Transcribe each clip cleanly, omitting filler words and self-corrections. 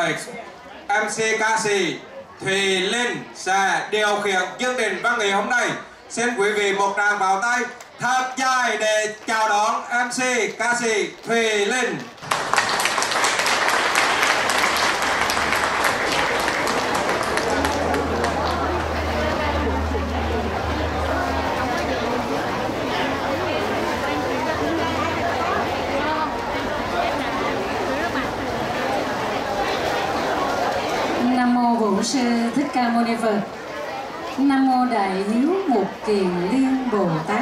mời MC ca sĩ Thùy Linh sẽ điều khiển chương trình văn nghệ hôm nay. Xin quý vị một tràng pháo tay thật dài để chào đón MC ca sĩ Thùy Linh. Nam mô Bổn Sư Thích Ca Mâu Ni Phật. Nam mô Đại Hiếu Mục Kiền Liên Bồ Tát.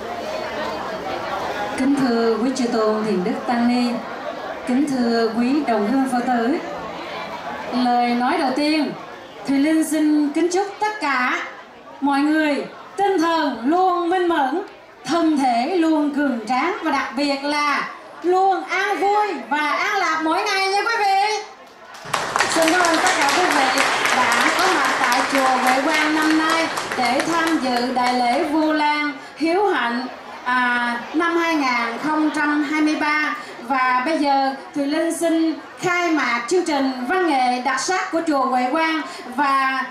Kính thưa quý chư tôn hiền đức tăng ni, kính thưa quý đồng hương Phật tử. Lời nói đầu tiên, Thùy Linh xin kính chúc tất cả mọi người tinh thần luôn minh mẫn, thân thể luôn cường tráng và đặc biệt là luôn an vui và an lạc mỗi ngày nha quý vị. Xin cảm ơn tất cả quý vị đã có mặt tại chùa Huệ Quang năm nay để tham dự đại lễ Vu Lan Hiếu Hạnh năm 2023. Và bây giờ Thùy Linh xin khai mạc chương trình văn nghệ đặc sắc của chùa Huệ Quang. Và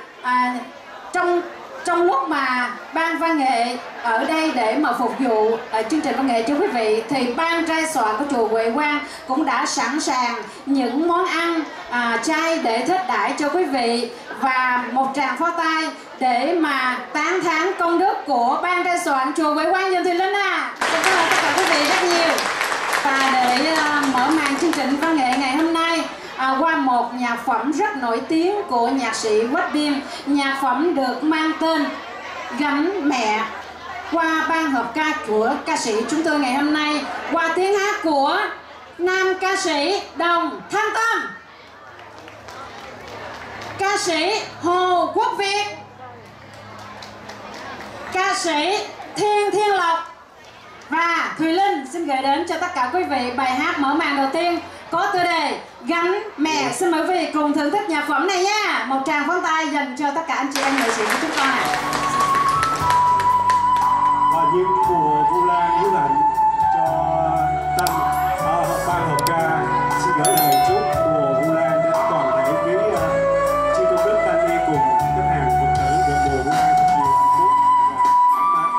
trong lúc mà ban văn nghệ ở đây để mà phục vụ chương trình văn nghệ cho quý vị, thì ban trai soạn của chùa Huệ Quang cũng đã sẵn sàng những món ăn chay để thiết đãi cho quý vị. Và một tràng pháo tay để mà tán thán công đức của ban trai soạn chùa Huệ Quang dùm Thùy Linh à. Cảm ơn tất cả quý vị rất nhiều. Và để mở màn chương trình văn nghệ ngày hôm nay qua một nhạc phẩm rất nổi tiếng của nhạc sĩ Quách Biên. Nhạc phẩm được mang tên Gánh Mẹ, qua ban hợp ca của ca sĩ chúng tôi ngày hôm nay, qua tiếng hát của nam ca sĩ Đồng Thanh Tâm, ca sĩ Hồ Quốc Việt, ca sĩ Thiên Thiên Lộc. Và Thùy Linh xin gửi đến cho tất cả quý vị bài hát mở màn đầu tiên có tiêu đề Gánh Mẹ. Xin mời quý vị cùng thưởng thức nhạc phẩm này nha. Một tràng pháo tay dành cho tất cả anh chị em nghệ sĩ của chúng con ạ. Và những của Vu Lan Hiếu Hạnh cho Tâm ban hợp ca xin gửi lời chúc của Vu Lan đến toàn thể quý chư tôn đức tăng ni cùng các hàng Phật tử được mùa Vu Lan thật nhiều hạnh phúc và ấm áp.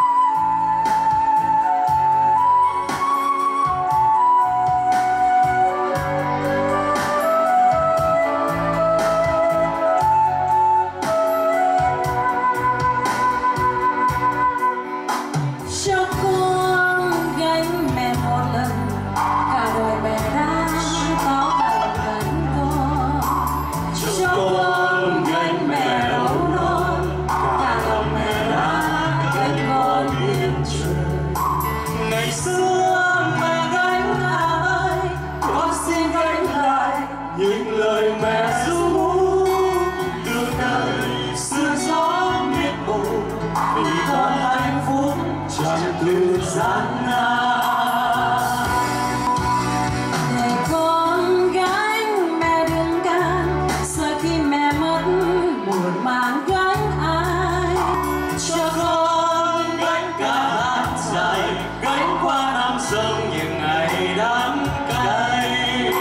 Cho con gánh mẹ một lần, cả đời mẹ đã có bằng gánh con. Cho con gánh mẹ đầu non, cả lòng mẹ đã gánh con biển trời. Ngày xưa mẹ gánh ai, con xin gánh lại Những lời mẹ ru đưa đời sương gió biết bầu, vì con hạnh phúc chẳng từ gian nan. Để con gánh mẹ đừng can, sợ khi mẹ mất buồn mang gánh ai. Cho con gánh cả hát dài, gánh qua năm sông những ngày đắng cay.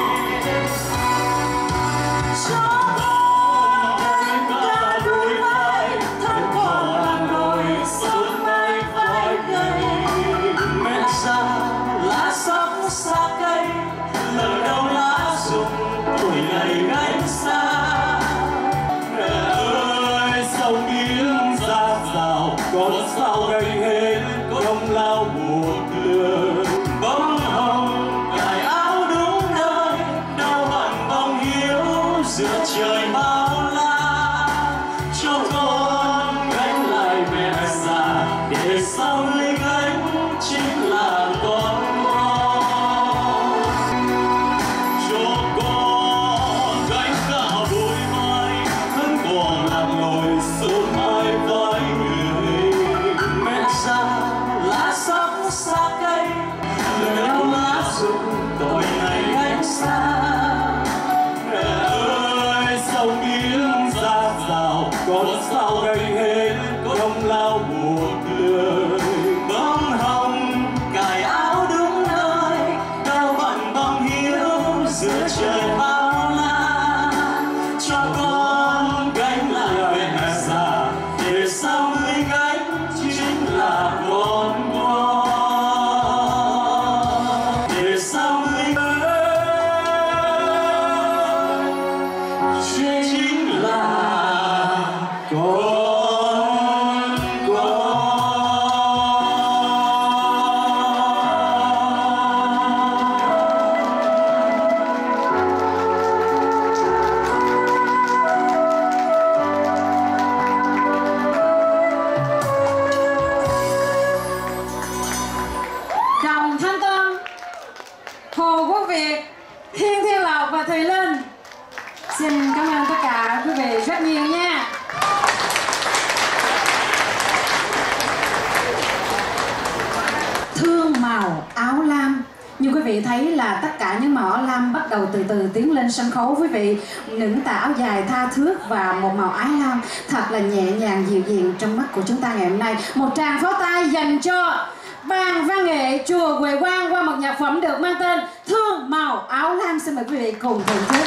Cho con gánh cả đôi vai, thân con là nỗi sớm mai vai gầy. Mẹ già lá sống xa cây, lần đầu lá rụng tuổi ngày gánh xa. Mẹ ơi sao miếng da rào, con sao gây hết công lao một lượt. Bông hồng cài áo đúng nơi, đau hận bông hiếu giữa trời bao la. Cho con gánh lại mẹ già, để sau người gánh chính là con. Cho con gánh cả đôi vai, thân còn làm nỗi sớm mai vai người. Mẹ già lá sống xa cây, lời đau lá rụng tội ngày gánh xa. Mẹ ơi sao miếng da rào, con sao gây hết công lao một lượt. Bông hồng cài áo đúng nơi, đau hận bông hiếu giữa trời bao la. vị thấy là tất cả những màu áo lam bắt đầu từ từ tiến lên sân khấu. Quý vị, những tà áo dài tha thước và một màu áo lam thật là nhẹ nhàng dịu dàng trong mắt của chúng ta ngày hôm nay. Một tràng pháo tay dành cho ban văn nghệ chùa Huệ Quang qua một nhạc phẩm được mang tên Thương Màu Áo Lam. Xin mời quý vị cùng thưởng thức.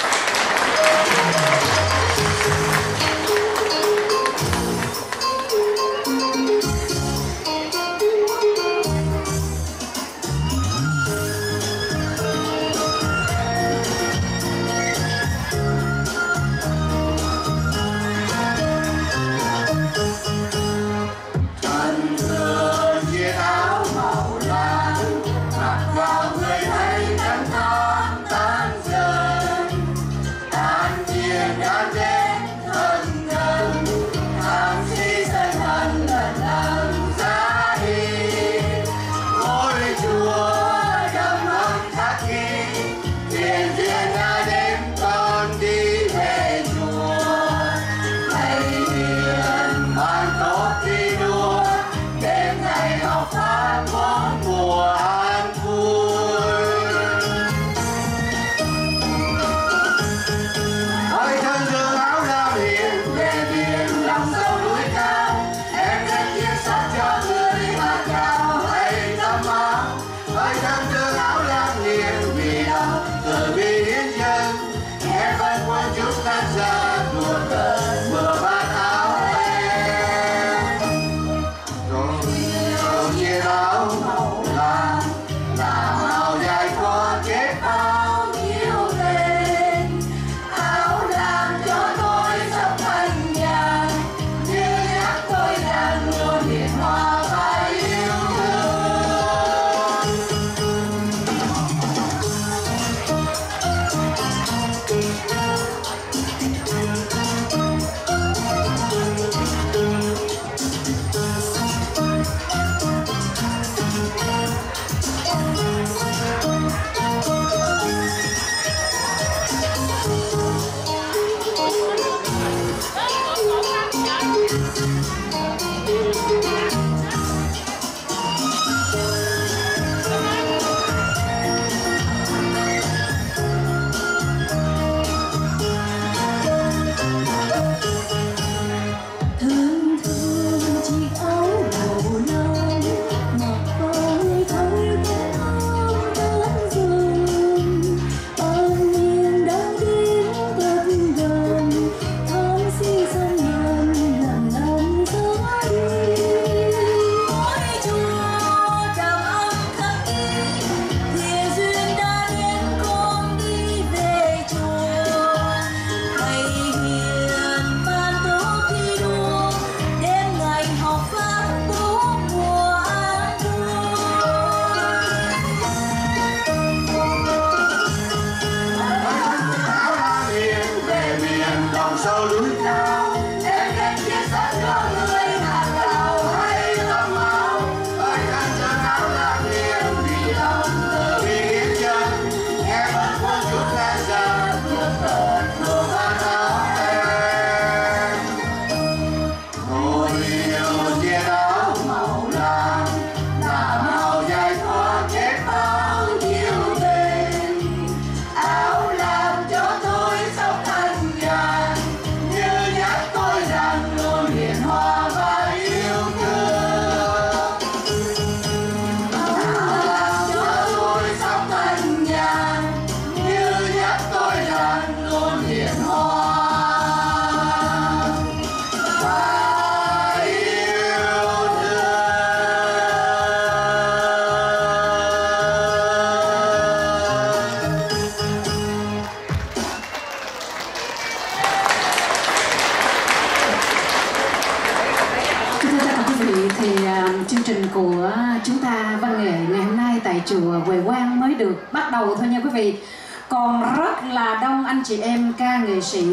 Chương trình của chúng ta văn nghệ ngày hôm nay tại chùa Huệ Quang mới được bắt đầu thôi nha quý vị. Còn rất là đông anh chị em ca nghệ sĩ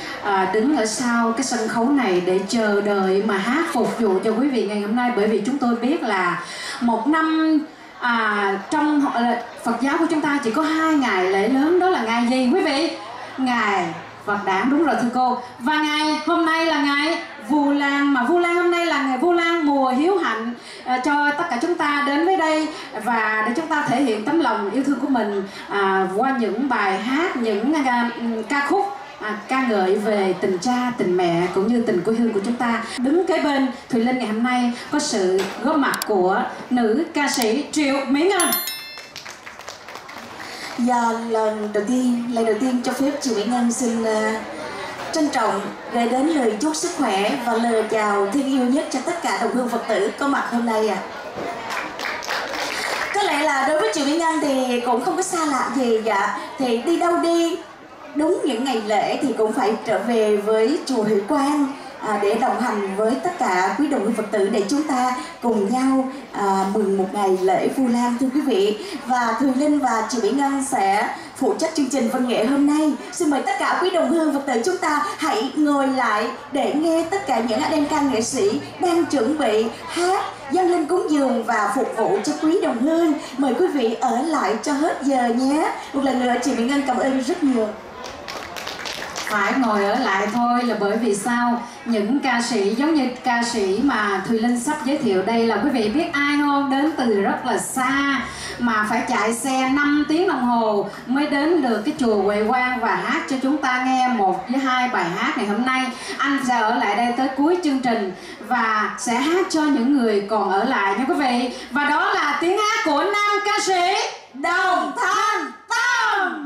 đứng ở sau cái sân khấu này để chờ đợi mà hát phục vụ cho quý vị ngày hôm nay. Bởi vì chúng tôi biết là một năm trong Phật giáo của chúng ta chỉ có 2 ngày lễ lớn, đó là ngày gì quý vị? Ngày Phật đản, đúng rồi thưa cô. Và ngày hôm nay là ngày Vu Lan, mà Vu Lan hôm nay là ngày Vu Lan mùa hiếu hạnh cho tất cả chúng ta đến với đây và để chúng ta thể hiện tấm lòng yêu thương của mình qua những bài hát, những ca khúc ca ngợi về tình cha, tình mẹ cũng như tình quê hương của chúng ta. Đứng kế bên Thùy Linh ngày hôm nay có sự góp mặt của nữ ca sĩ Triệu Mỹ Ngân. Và lần đầu tiên cho phép chị Mỹ Ngân xin trân trọng gửi đến lời chúc sức khỏe và lời chào thương yêu nhất cho tất cả đồng hương Phật tử có mặt hôm nay ạ. Có lẽ là đối với chị Mỹ Ngân thì cũng không có xa lạ gì dạ. Thì đi đâu đi, đúng những ngày lễ thì cũng phải trở về với chùa Huệ Quang để đồng hành với tất cả quý đồng hương Phật tử để chúng ta cùng nhau mừng một ngày lễ Vu Lan thưa quý vị. Và Thùy Linh và chị Mỹ Ngân sẽ phụ trách chương trình văn nghệ hôm nay. Xin mời tất cả quý đồng hương Phật tử chúng ta hãy ngồi lại để nghe tất cả những anh em ca nghệ sĩ đang chuẩn bị hát dâng lên cúng dường và phục vụ cho quý đồng hương. Mời quý vị ở lại cho hết giờ nhé. Một lần nữa chị Mỹ Ngân cảm ơn rất nhiều. Phải ngồi ở lại thôi là bởi vì sao? Những ca sĩ giống như ca sĩ mà Thùy Linh sắp giới thiệu đây là quý vị biết ai không? Đến từ rất là xa mà phải chạy xe 5 tiếng đồng hồ mới đến được cái chùa Huệ Quang và hát cho chúng ta nghe 1 với 2 bài hát ngày hôm nay. Anh sẽ ở lại đây tới cuối chương trình và sẽ hát cho những người còn ở lại nha quý vị. Và đó là tiếng hát của nam ca sĩ Đồng Thanh Tâm.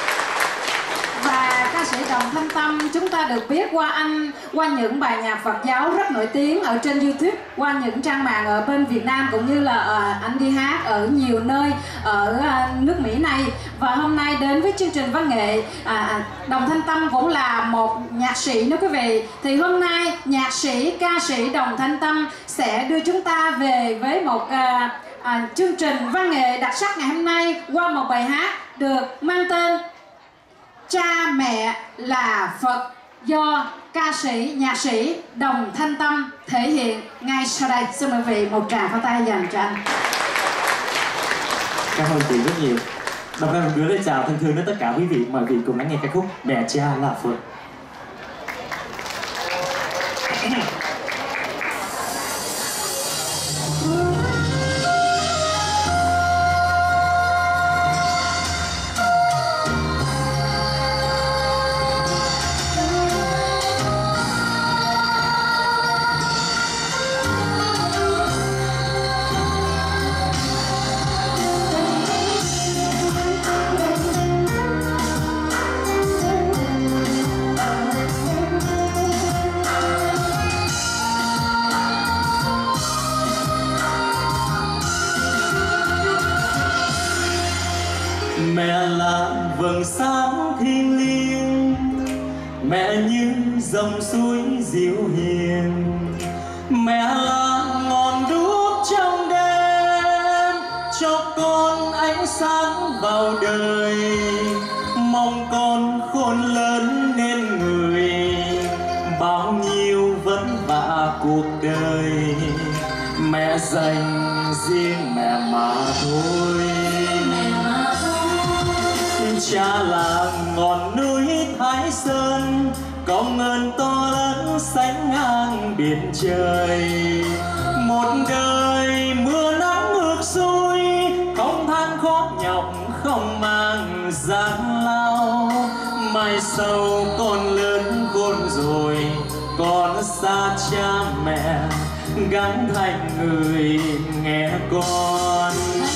Và ca sĩ Đồng Thanh Tâm chúng ta được biết qua những bài nhạc Phật giáo rất nổi tiếng ở trên YouTube, qua những trang mạng ở bên Việt Nam cũng như là anh đi hát ở nhiều nơi ở nước Mỹ này. Và hôm nay đến với chương trình văn nghệ, Đồng Thanh Tâm cũng là một nhạc sĩ nữa quý vị. Thì hôm nay nhạc sĩ, ca sĩ Đồng Thanh Tâm sẽ đưa chúng ta về với một chương trình văn nghệ đặc sắc ngày hôm nay qua một bài hát được mang tên Cha Mẹ Là Phật do ca sĩ, nhạc sĩ Đồng Thanh Tâm thể hiện ngay sau đây. Xin mời quý vị một tràng pháo tay dành cho anh. Cảm ơn chị rất nhiều. Đồng thời gửi lời chào thân thương đến tất cả quý vị. Mời quý vị cùng lắng nghe ca khúc Mẹ Cha Là Phật. Mẹ là vầng sáng thiêng liêng, mẹ như dòng suối dịu hiền, mẹ là ngọn đuốc trong đêm cho con ánh sáng vào đời, mong con khôn lớn nên người, bao nhiêu vất vả cuộc đời mẹ dành riêng mẹ mà thôi. Cha là ngọn núi Thái Sơn, công ơn to lớn sánh ngang biển trời. Một đời mưa nắng ngược xuôi, không than khó nhọc không mang gian lao. Mai sau con lớn khôn rồi, con xa cha mẹ gắn thành người nghe con.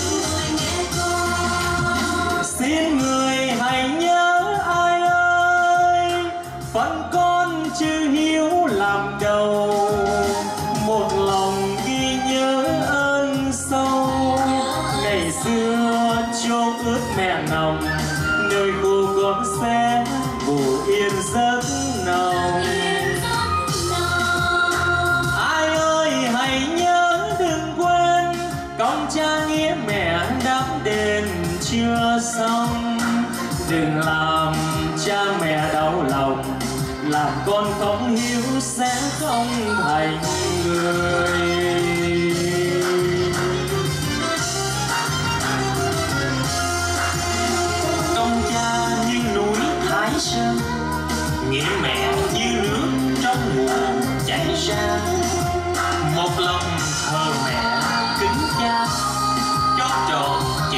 Xin người hãy nhớ ai ơi, phận con chữ hiếu làm đầu, một lòng ghi nhớ ơn sâu. Ngày xưa chốn ướt mẹ nằm, nơi cô con sẽ ngủ yên giấc nồng. Ai ơi hãy nhớ đừng quên, công cha nghĩa mẹ đáp đền chưa xong. Đừng làm cha mẹ đau lòng, làm con không hiếu sẽ không thành người. Công cha như núi Thái Sơn, nghĩa mẹ như nước trong nguồn chảy ra. Một lòng thờ mẹ kính cha, cho tròn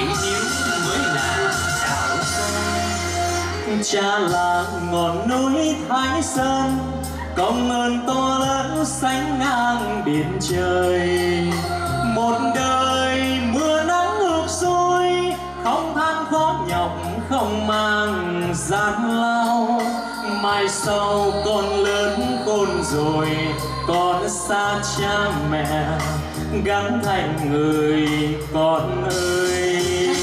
cha là ngọn núi Thái Sơn, công ơn to lớn sánh ngang biển trời. Một đời mưa nắng ngược xuôi, không than khó nhọc không mang gian lao. Mai sau con lớn khôn rồi, con xa cha mẹ gắn thành người con ơi.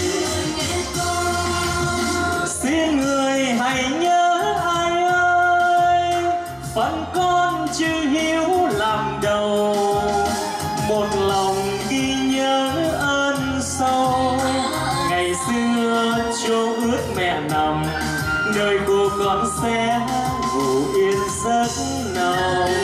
Xin người hãy nhớ ai ơi, phận con chữ hiếu làm đầu. Một lòng ghi nhớ ơn sâu, ngày xưa chỗ ướt mẹ nằm, nơi cô con sẽ ngủ yên giấc nồng.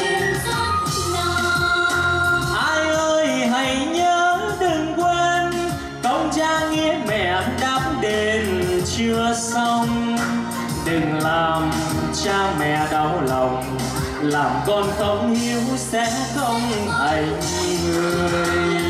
Ai ơi hãy nhớ đừng quên, công cha nghĩa mẹ đáp đền chưa xong. Đừng làm cha mẹ đau lòng, làm con không hiếu sẽ không thành người.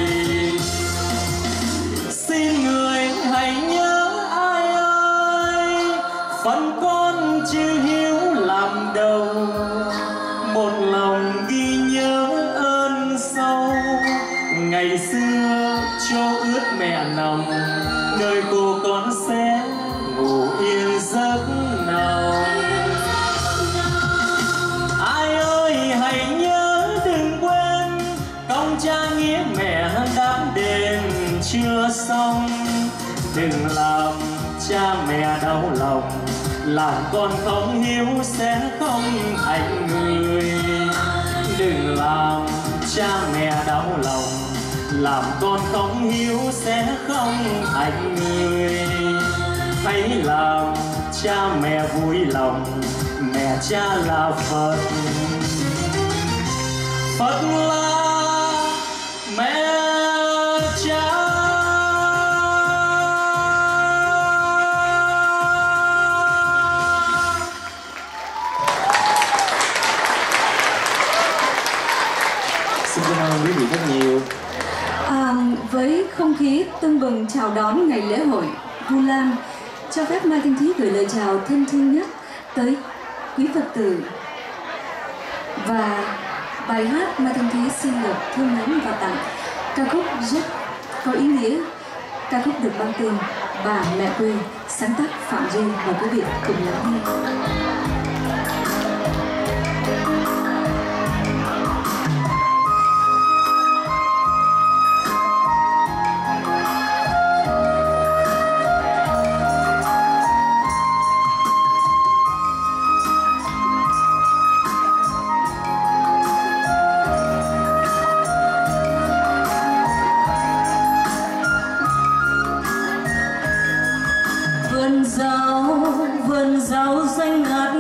Xin người hãy nhớ ai ơi, phận con chữ hiếu làm đầu. Một lòng ghi nhớ ơn sâu, ngày xưa cho ướt mẹ nằm, nơi cô con sẽ ngủ yên giấc nồng. Ai ơi hãy nhớ đừng quên, công cha nghĩa mẹ đáp đền chưa xong. Đừng làm cha mẹ đau lòng, làm con không hiếu sẽ không thành người. Đừng làm cha mẹ đau lòng, làm con không hiếu sẽ không thành người. Hãy làm cha mẹ vui lòng, mẹ cha là Phật, Phật là mẹ cha. Xin cảm ơn quý vị rất nhiều. Với không khí tưng bừng chào đón ngày lễ hội Vu Lan, cho phép Mai Thanh Thúy gửi lời chào thân thương nhất tới quý Phật tử. Và bài hát Mai Thanh Thúy xin được thương mến và tặng ca khúc rất có ý nghĩa. Ca khúc được mang tên Bà Mẹ Quê, sáng tác Phạm Duy. Mời quý vị cùng lắng nghe. Vườn rau xanh ngát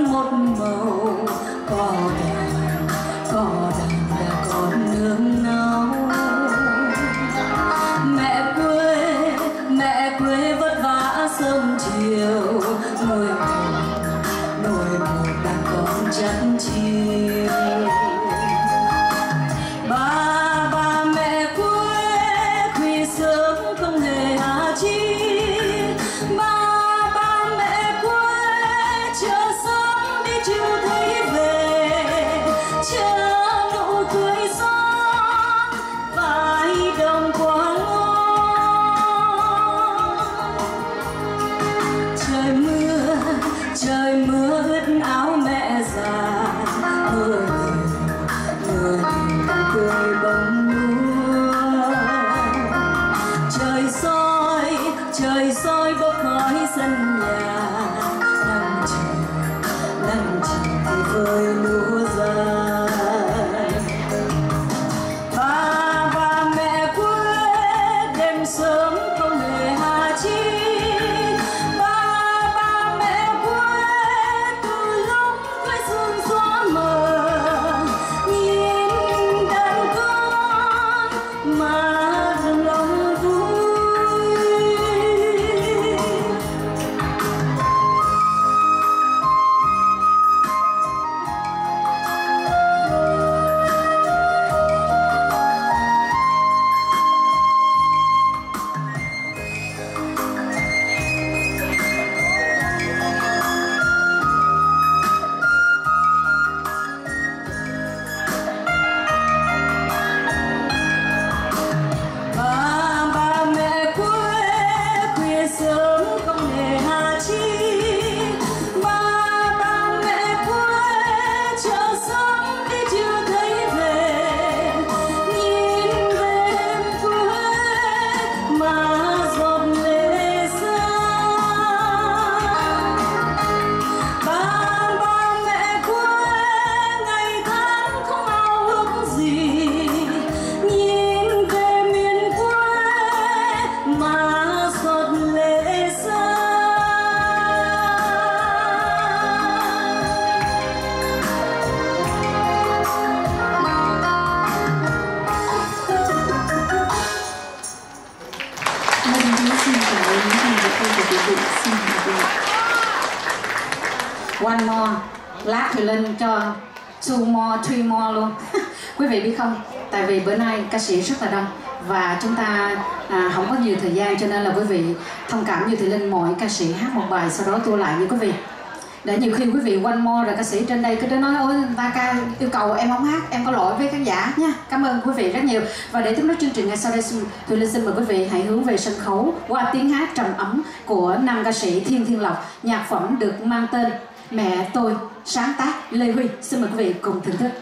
one more, lát thì lên cho two more, three more luôn. Quý vị biết không, tại vì bữa nay ca sĩ rất là đông và chúng ta không có nhiều thời gian, cho nên là quý vị thông cảm Như Thị Linh mỗi ca sĩ hát một bài sau đó tua lại như quý vị. Để nhiều khi quý vị one more rồi ca sĩ trên đây cứ nói ôi người ta ca yêu cầu em không hát, em có lỗi với khán giả nha. Cảm ơn quý vị rất nhiều. Và để tiếp nối chương trình ngày sau đây, Thùy Linh xin mời quý vị hãy hướng về sân khấu qua tiếng hát trầm ấm của nam ca sĩ Thiên Thiên Lộc. Nhạc phẩm được mang tên Mẹ Tôi, sáng tác Lê Huy. Xin mời quý vị cùng thưởng thức.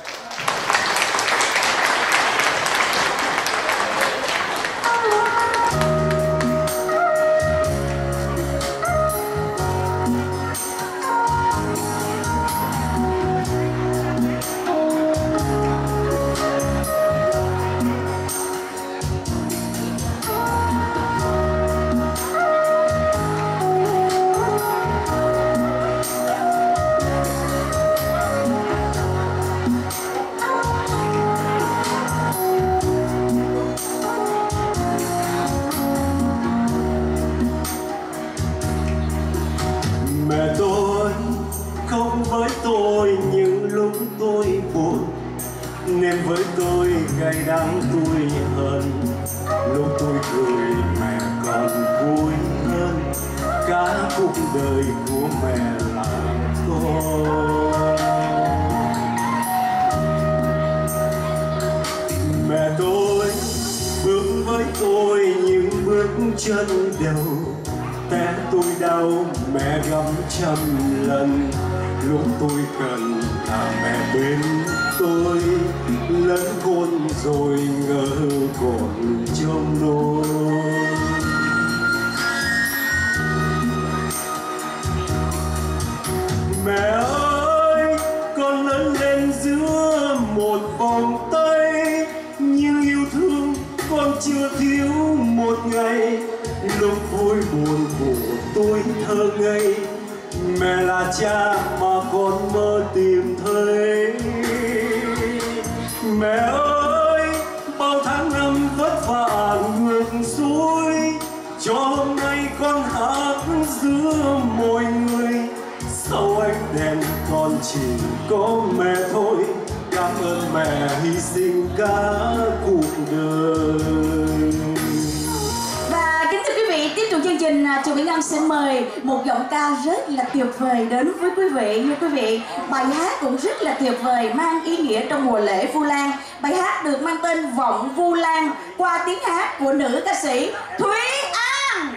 Mẹ tôi không với tôi những lúc tôi buồn, nên với tôi cay đắng tôi hận. Lúc tôi cười mẹ còn vui hơn, cả cuộc đời của mẹ là con. Mẹ tôi bước với tôi những bước chân đầu, té tôi đau mẹ gắm trăm lần. Lúc tôi cần là mẹ bên tôi, lớn khôn rồi ngỡ còn trong nỗi. Mẹ ơi, con lớn lên giữa một vòng tay, nhưng yêu thương con chưa thiếu một ngày. Lúc vui buồn của tôi thơ ngây, mẹ là cha mà con mơ tìm thấy. Mẹ ơi, bao tháng năm vất vả ngược xuôi, cho hôm nay con hát giữa mọi người. Sau ánh đèn con chỉ có mẹ thôi, cảm ơn mẹ hy sinh cả cuộc đời. Tiếp tục chương trình, Trường Mỹ Ngân sẽ mời một giọng ca rất là tuyệt vời đến với quý vị. Như quý vị, bài hát cũng rất là tuyệt vời, mang ý nghĩa trong mùa lễ Vu Lan. Bài hát được mang tên Vọng Vu Lan qua tiếng hát của nữ ca sĩ Thúy An.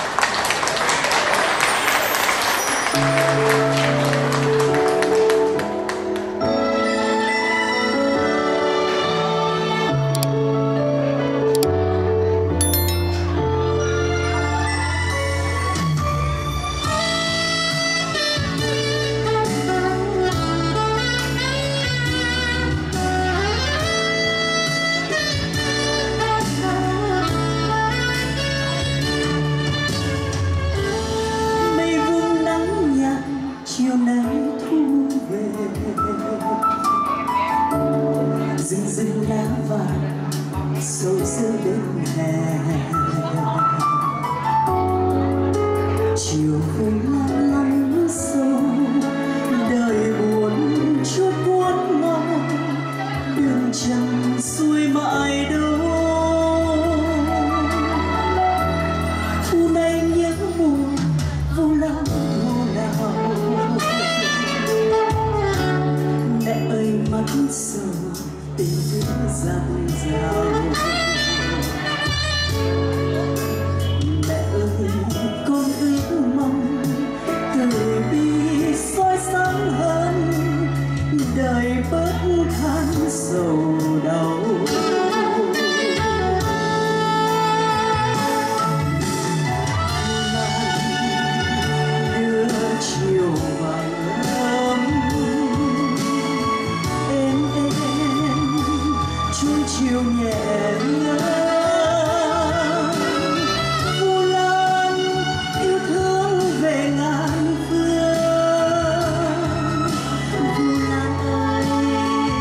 Rừng lá vàng sâu sâu đêm hè, chiều về lắm lắm sâu, đời buồn chút buồn mong, đường chẳng xuôi mãi đâu. Thu nay nhớ buồn vô lòng vô nào, mẹ ơi mắt sầu tình thương dạt dào. Mẹ ơi con ước mong từ bi soi sáng hơn, đời bớt than sầu đau. Đưa chiều vàng ấm chiều nhẹ nhàng. Vu Lan yêu thương về ngàn phương. Vu Lan ơi,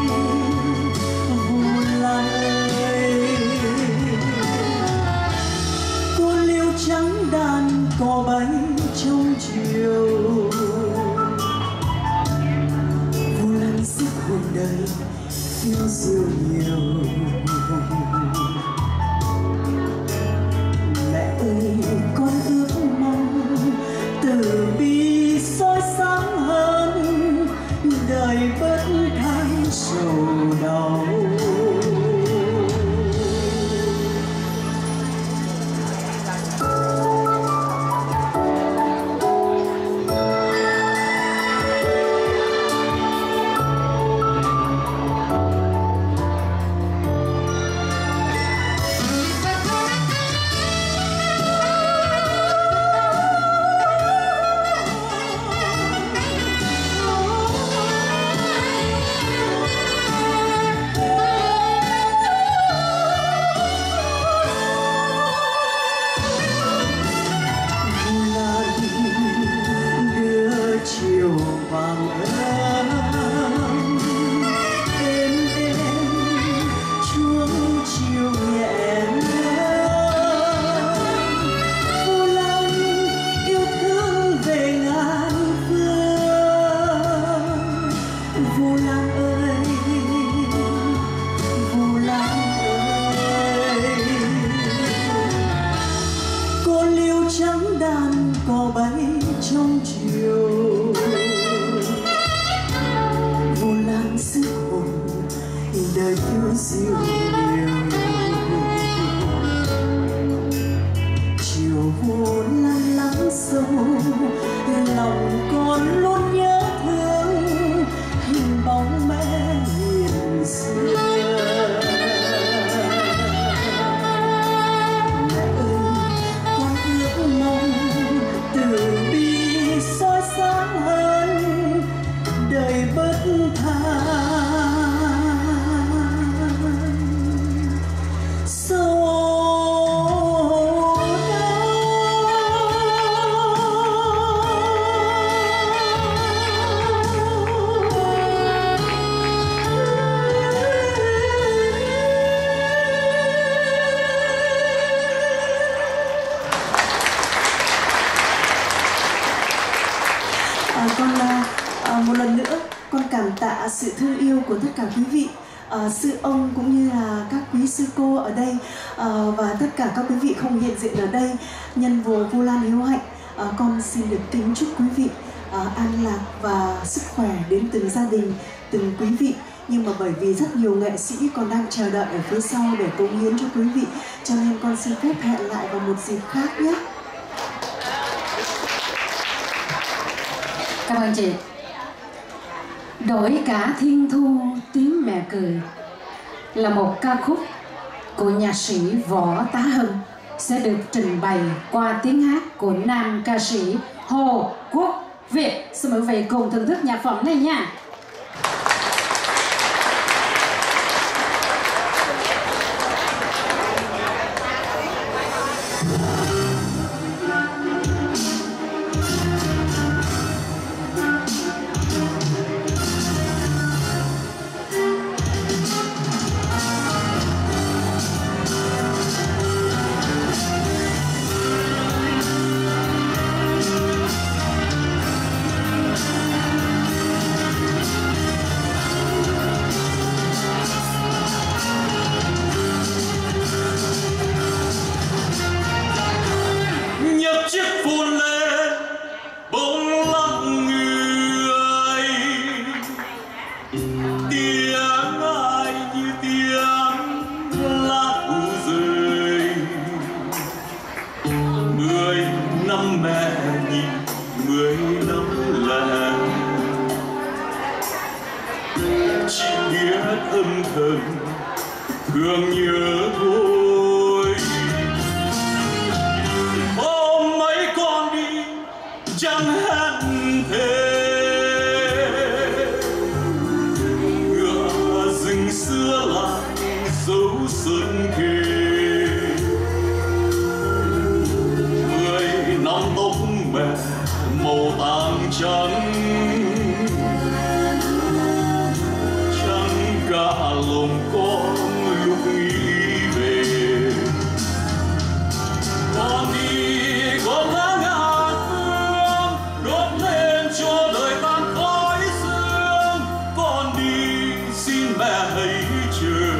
Vu Lan ơi, cô liêu trắng đàn cò bay trong chiều. nhiều. Mẹ ơi con ước mong từ bi soi sáng hơn, đời bớt than sầu đau. Một lần nữa con cảm tạ sự thương yêu của tất cả quý vị, sư ông cũng như là các quý sư cô ở đây, và tất cả các quý vị không hiện diện ở đây. Nhân mùa Vu Lan hiếu hạnh, con xin được kính chúc quý vị an lạc và sức khỏe đến từng gia đình, từng quý vị. Nhưng mà bởi vì rất nhiều nghệ sĩ còn đang chờ đợi ở phía sau để cống hiến cho quý vị, cho nên con xin phép hẹn lại vào một dịp khác nhé. Cảm ơn chị. Đổi cả thiên thu tiếng mẹ cười là một ca khúc của nhạc sĩ Võ Tá Hân sẽ được trình bày qua tiếng hát của nam ca sĩ Hồ Quốc Việt. Xin mời quý vị cùng thưởng thức nhạc phẩm này nha. Thương nhớ thôi, ôm mấy con đi chẳng hẹn thề, ngựa rừng xưa lại dấu sơn kề. 10 năm tóc mẹ màu tang trắng, trắng cả lòng con lúc nghĩ về. Con đi con lá ngàn hương đốt lên cho đời tan khói sương. Con đi xin mẹ hãy chờ,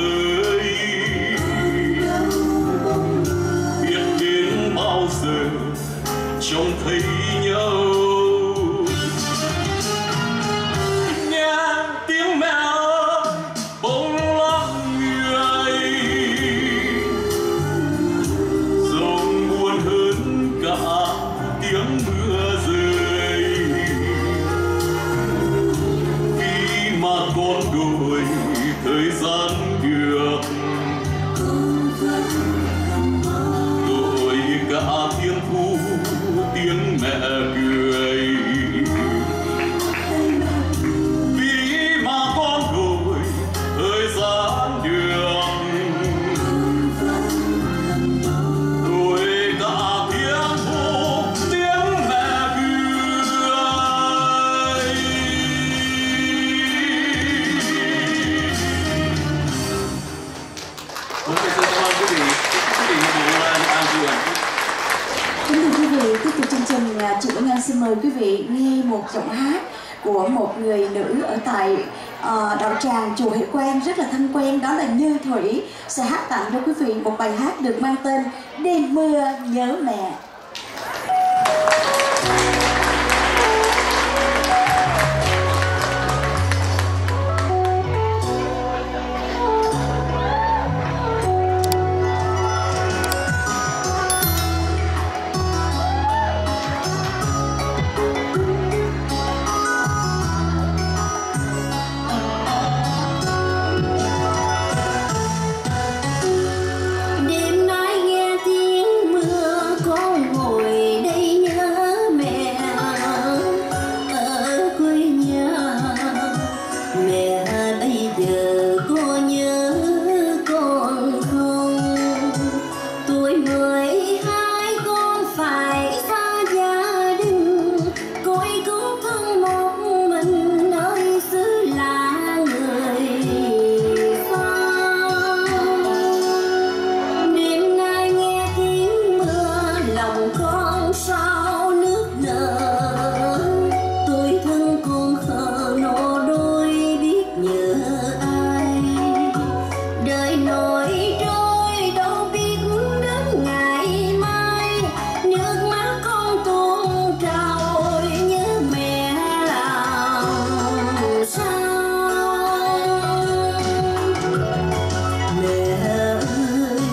người, biết đến bao giờ trông thấy nhau. Nghe tiếng mẹ ơi bỗng lắng người, rộn buồn hơn cả tiếng mưa rơi. Khi mà con đôi thời gian được đổi cả tiếng thu tiếng mẹ cười. Vì mà con đổi thời gian được đổi cả tiếng thu tiếng mẹ cười. Vâng, xin cảm ơn quý vị. Quý vị hãy cùng An Du Hạnh Phúc. Kính thưa quý vị, tiếp tục chương trình, chị Nguyễn Ngân xin mời quý vị nghe một giọng hát của một người nữ ở tại đạo tràng chùa Hệ Quang rất là thân quen, đó là Như Thủy, sẽ hát tặng cho quý vị một bài hát được mang tên Đêm Mưa Nhớ Mẹ. Đêm nay nghe tiếng mưa con ngồi đây nhớ mẹ ở quê nhà. Mẹ bây giờ có nhớ con không? Tuổi 12 con phải xa gia đình, cõi cứu thân một mình nơi xứ lạ người xa. Đêm nay nghe tiếng mưa lòng con sao nước nở, tuổi thân con khờ nô đôi biết nhớ ai. Đời nổi trôi đâu biết đến ngày mai, nước mắt con tuôn trào nhớ mẹ làm sao. Mẹ ơi,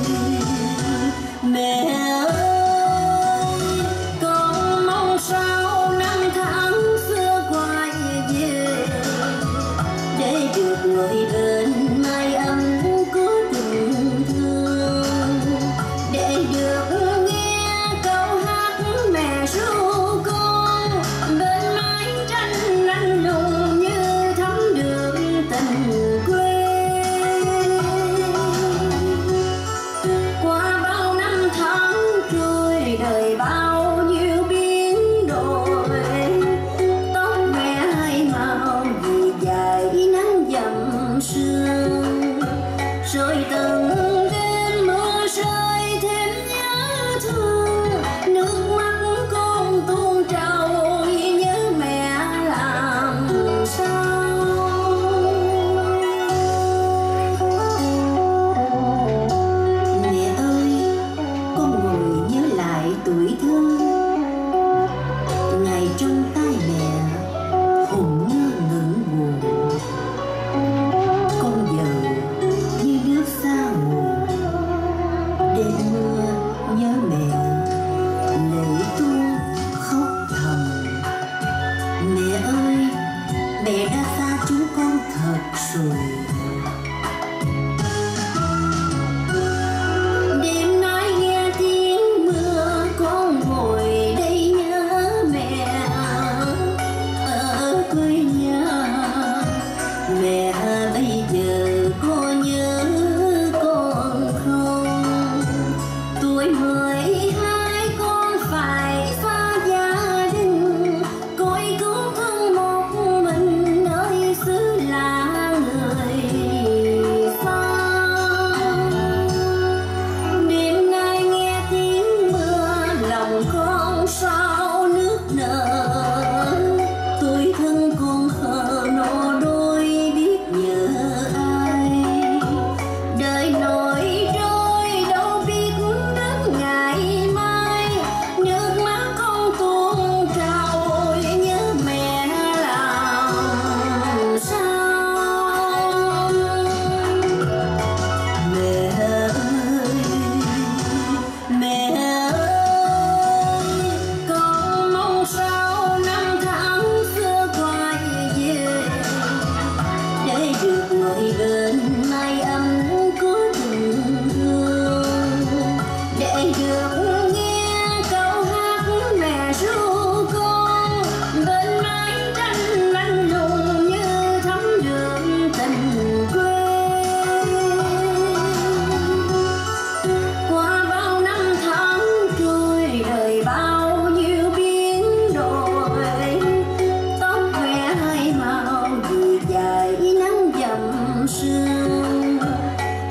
mẹ ơi, con mong sao năm tháng xưa quay về, để được người bên mái ấm của tình thương, để được nghe câu hát mẹ ru con bên mái tranh lạnh lùng như thấm được tình quê. Qua bao năm tháng trôi đời bao nhiêu biến đổi, tóc mẹ hai màu vì dài nắng dầm sương, rồi từng đêm mưa rơi thêm nhớ thương, nước mắt con tuôn trào nhớ mẹ làm sao. Mẹ ơi, con ngồi nhớ lại tuổi thơ, ngày trong tay mẹ hồn như ngẩn ngùi. Con giờ như nước xa nguồn,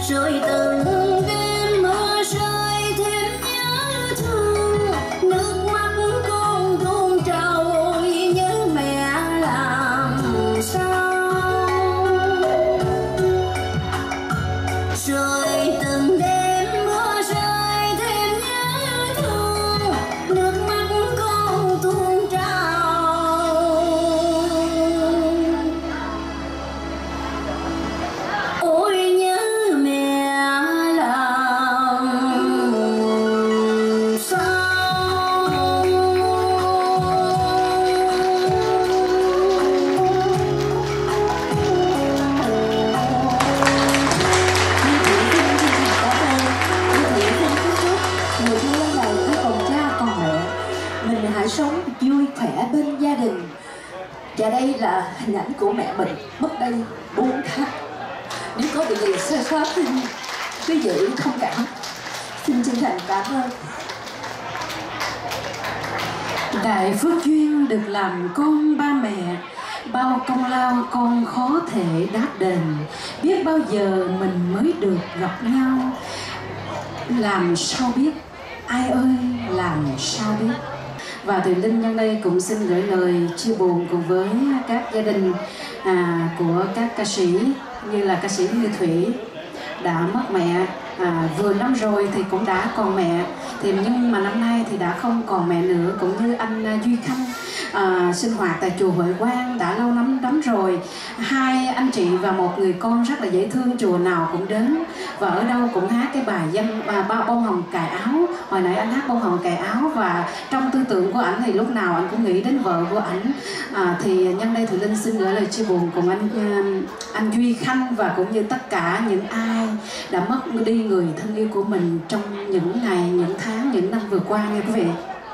rồi từng đêm mưa rơi thêm nhớ thương, nước mắt con tuôn trào nhớ mẹ làm sao. Rồi từng đêm mưa rơi thêm nhớ thương, nước mắt con tuôn trào. Ôi nhớ mẹ làm sao. Người thân lâu ngày có còn cha còn mẹ, mình hãy sống vui khỏe bên gia đình. Và đây là hình ảnh của mẹ mình mất đây 4 tháng. Nếu có điều gì sai sót thì quý vị thông cảm. Xin chân thành cảm ơn. Đại phước duyên được làm con ba mẹ, bao công lao con khó thể đáp đền. Biết bao giờ mình mới được gặp nhau, làm sao biết, ai ơi làm sao biết. Và Thùy Linh nhân đây cũng xin gửi lời chia buồn cùng với các gia đình của các ca sĩ như là ca sĩ Như Thủy đã mất mẹ. Vừa năm rồi thì cũng đã còn mẹ, thì nhưng mà năm nay thì đã không còn mẹ nữa. Cũng như anh Duy Khanh sinh hoạt tại chùa Huệ Quang đã lâu lắm rồi. 2 anh chị và 1 người con rất là dễ thương, chùa nào cũng đến và ở đâu cũng hát cái bài dân bông hồng cài áo. Hồi nãy anh hát bông hồng cài áo, và trong tư tưởng của ảnh thì lúc nào anh cũng nghĩ đến vợ của ảnh. Thì nhân đây Thùy Linh xin gửi lời chia buồn cùng anh Duy Khanh và cũng như tất cả những ai đã mất đi người thân yêu của mình trong những ngày, những tháng, những năm vừa qua nha quý vị.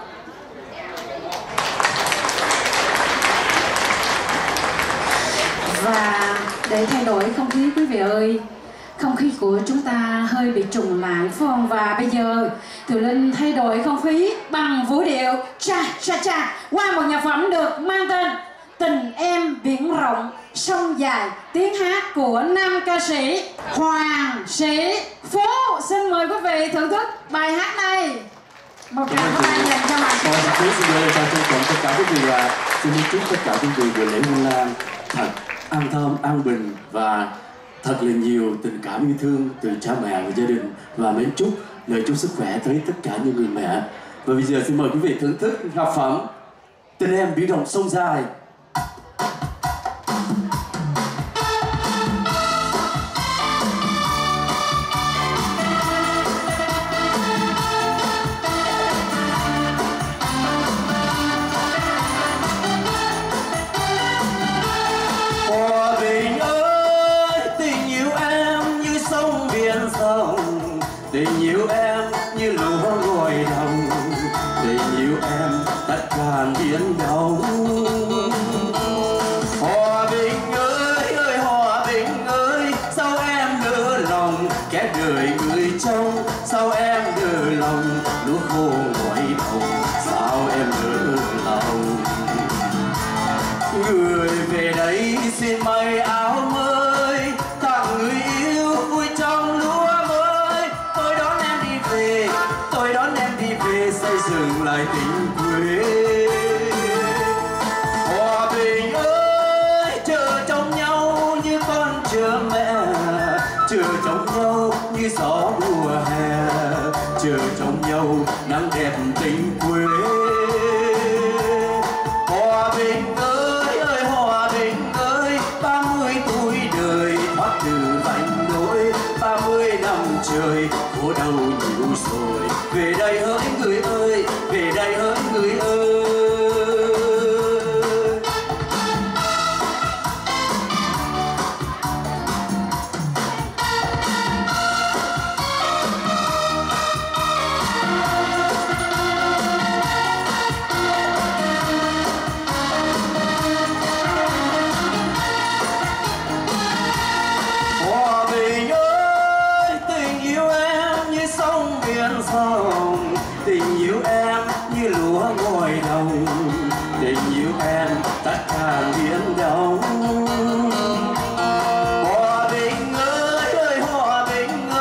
Và để thay đổi không khí quý vị ơi, không khí của chúng ta hơi bị trùng lại phải không? Và bây giờ Thùy Linh thay đổi không khí bằng vũ điệu cha cha cha qua một nhạc phẩm được mang tên Tình Em Biển Rộng Sông Dài, tiếng hát của nam ca sĩ Hoàng Sĩ Phú. Xin mời quý vị thưởng thức bài hát này. Một tràng pháo tay dành cho Hoàng Sĩ Phú. Xin gửi lời chào trân trọng tất cả quý vị và xin chúc tất cả quý vị buổi lễ Vu Lan thật an thơm, an bình và thật là nhiều tình cảm yêu thương từ cha mẹ và gia đình, và mến chúc lời chúc sức khỏe tới tất cả những người mẹ. Và bây giờ xin mời quý vị thưởng thức nhạc phẩm Tình Em Biển Rộng Sông Dài. Tình yêu em như lúa ngồi đồng, tình yêu em tất cả biến động. Hòa bình ơi ơi hòa bình ơi, sao em nỡ lòng kẻ đời người trông, sao em nỡ lòng lúa khô ngoài đồng, sao em nỡ lòng. Người về đây xin may áo mới tặng người yêu vui trong lúa mới. Tôi đón em đi về, tôi đón em đi về xây dựng lại tình quê. Hòa bình ơi chờ trong nhau như con chờ mẹ, chờ trong nhau như gió mùa hè, chờ trong nhau nắng đẹp tình quê. Hòa bình ơi ơi hòa bình ơi, 30 tuổi đời thoát từ vành đôi, 30 năm trời khổ đau nhiều rồi. Về đây hỡi người ơi, về đây hỡi người ơi. Hòa bình ơi, tình yêu em như sông biển rộng, tình yêu em như lúa ngoài đồng, tình yêu em tất cả biến động. Hòa bình ơi ơi hòa bình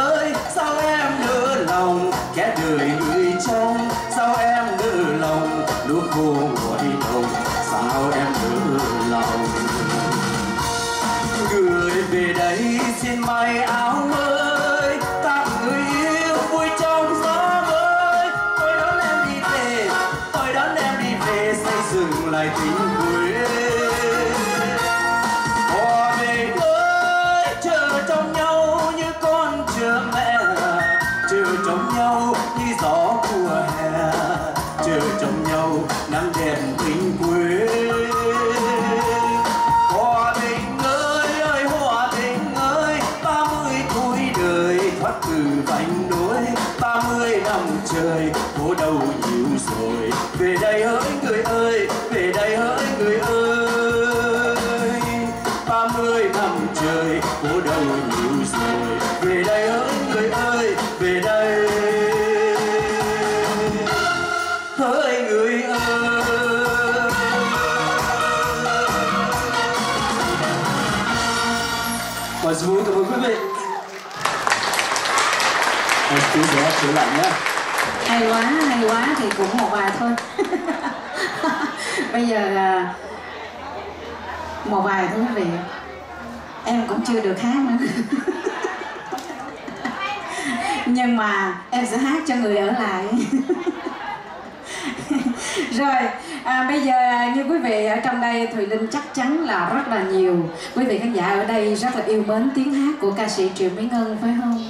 may áo mới, ta người yêu vui trong gió mới. Tôi đón em đi về, tôi đón em đi về, xây dựng lại tình quê. Hòa bình ơi, chờ trong nhau như con chờ mẹ, chờ trong nhau như gió mùa hè, chờ trong nhau nắng đẹp tình quê. Hòa bình ơi, hòa bình ơi, 30 tuổi đời thoát từ vành đôi, 30 năm trời khổ đau nhiều rồi. Về đây hỡi người ơi, về đây hỡi người ơi, 30 năm trời khổ đau nhiều rồi. Về đây hỡi người ơi, về đây hỡi người ơi. Mời sư Vũ, cảm ơn quý vị. Chú sẽ chữa lạnh nhé. Hay quá thì cũng một bài thôi. Bây giờ một bài thôi quý vị. Em cũng chưa được hát nữa. Nhưng mà em sẽ hát cho người ở lại. Rồi, bây giờ như quý vị ở trong đây, Thùy Linh chắc chắn là rất là nhiều quý vị khán giả ở đây rất là yêu mến tiếng hát của ca sĩ Triệu Mỹ Ngân, phải không?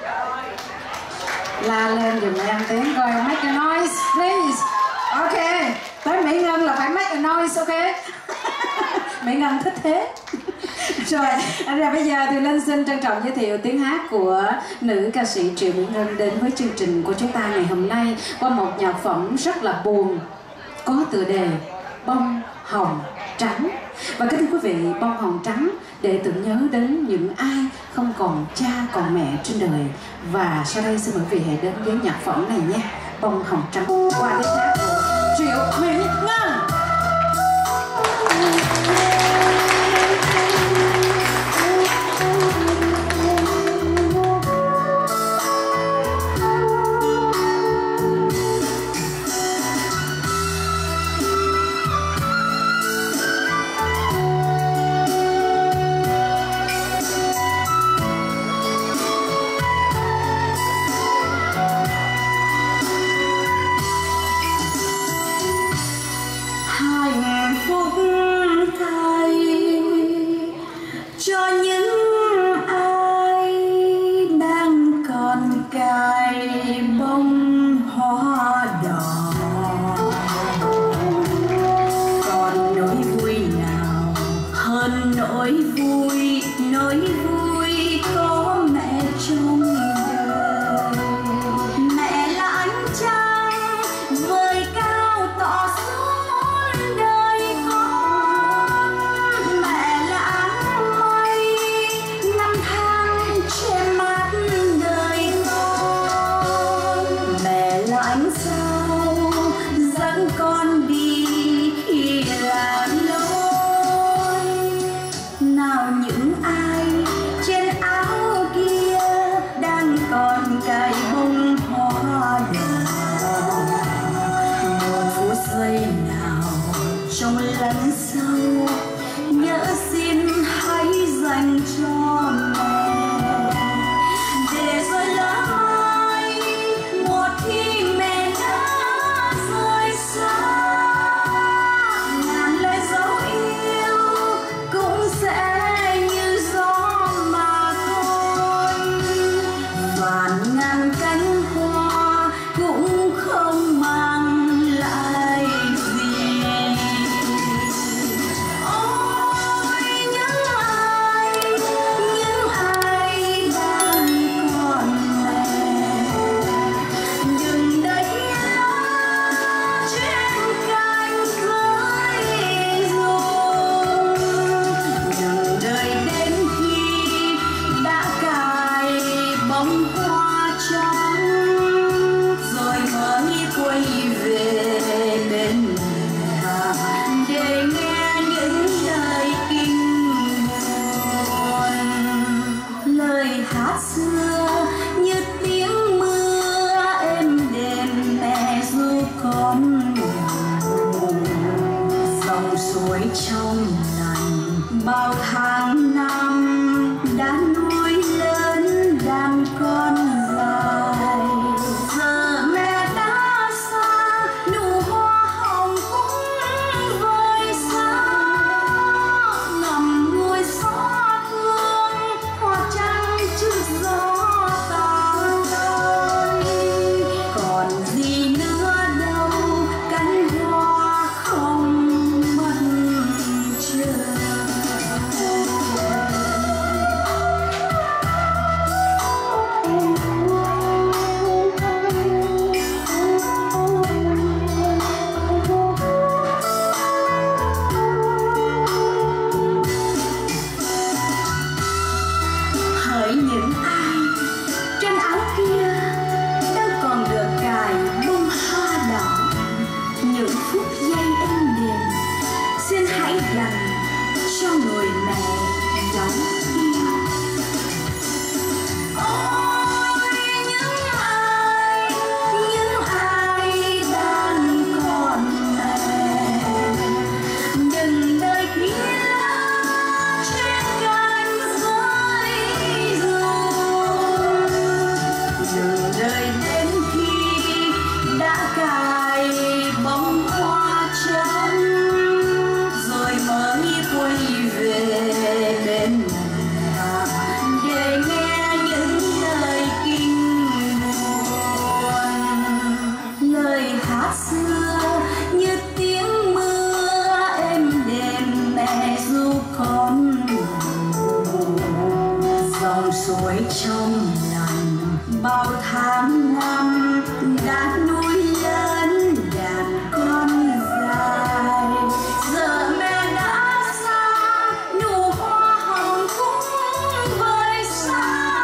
La lên dùm em tiếng coi, make a noise please. Ok, tới Mỹ Ngân là phải make a noise, ok? Mỹ Ngân thích thế. Rồi bây giờ thì Linh xin trân trọng giới thiệu tiếng hát của nữ ca sĩ Triệu Mỹ Ngân đến với chương trình của chúng ta ngày hôm nay qua một nhạc phẩm rất là buồn, có tựa đề Bông Hồng Trắng. Và kính thưa quý vị, bông hồng trắng để tưởng nhớ đến những ai không còn cha còn mẹ trên đời. Và sau đây xin mời quý vị hãy đến với nhạc phẩm này nha, Bông Hồng Trắng qua tiếng hát của Triệu Mỹ Ngân. Ngàn bao tháng năm đã nuôi lớn đàn con dài. Giờ mẹ đã xa, nụ hoa hồng cũng vơi xa,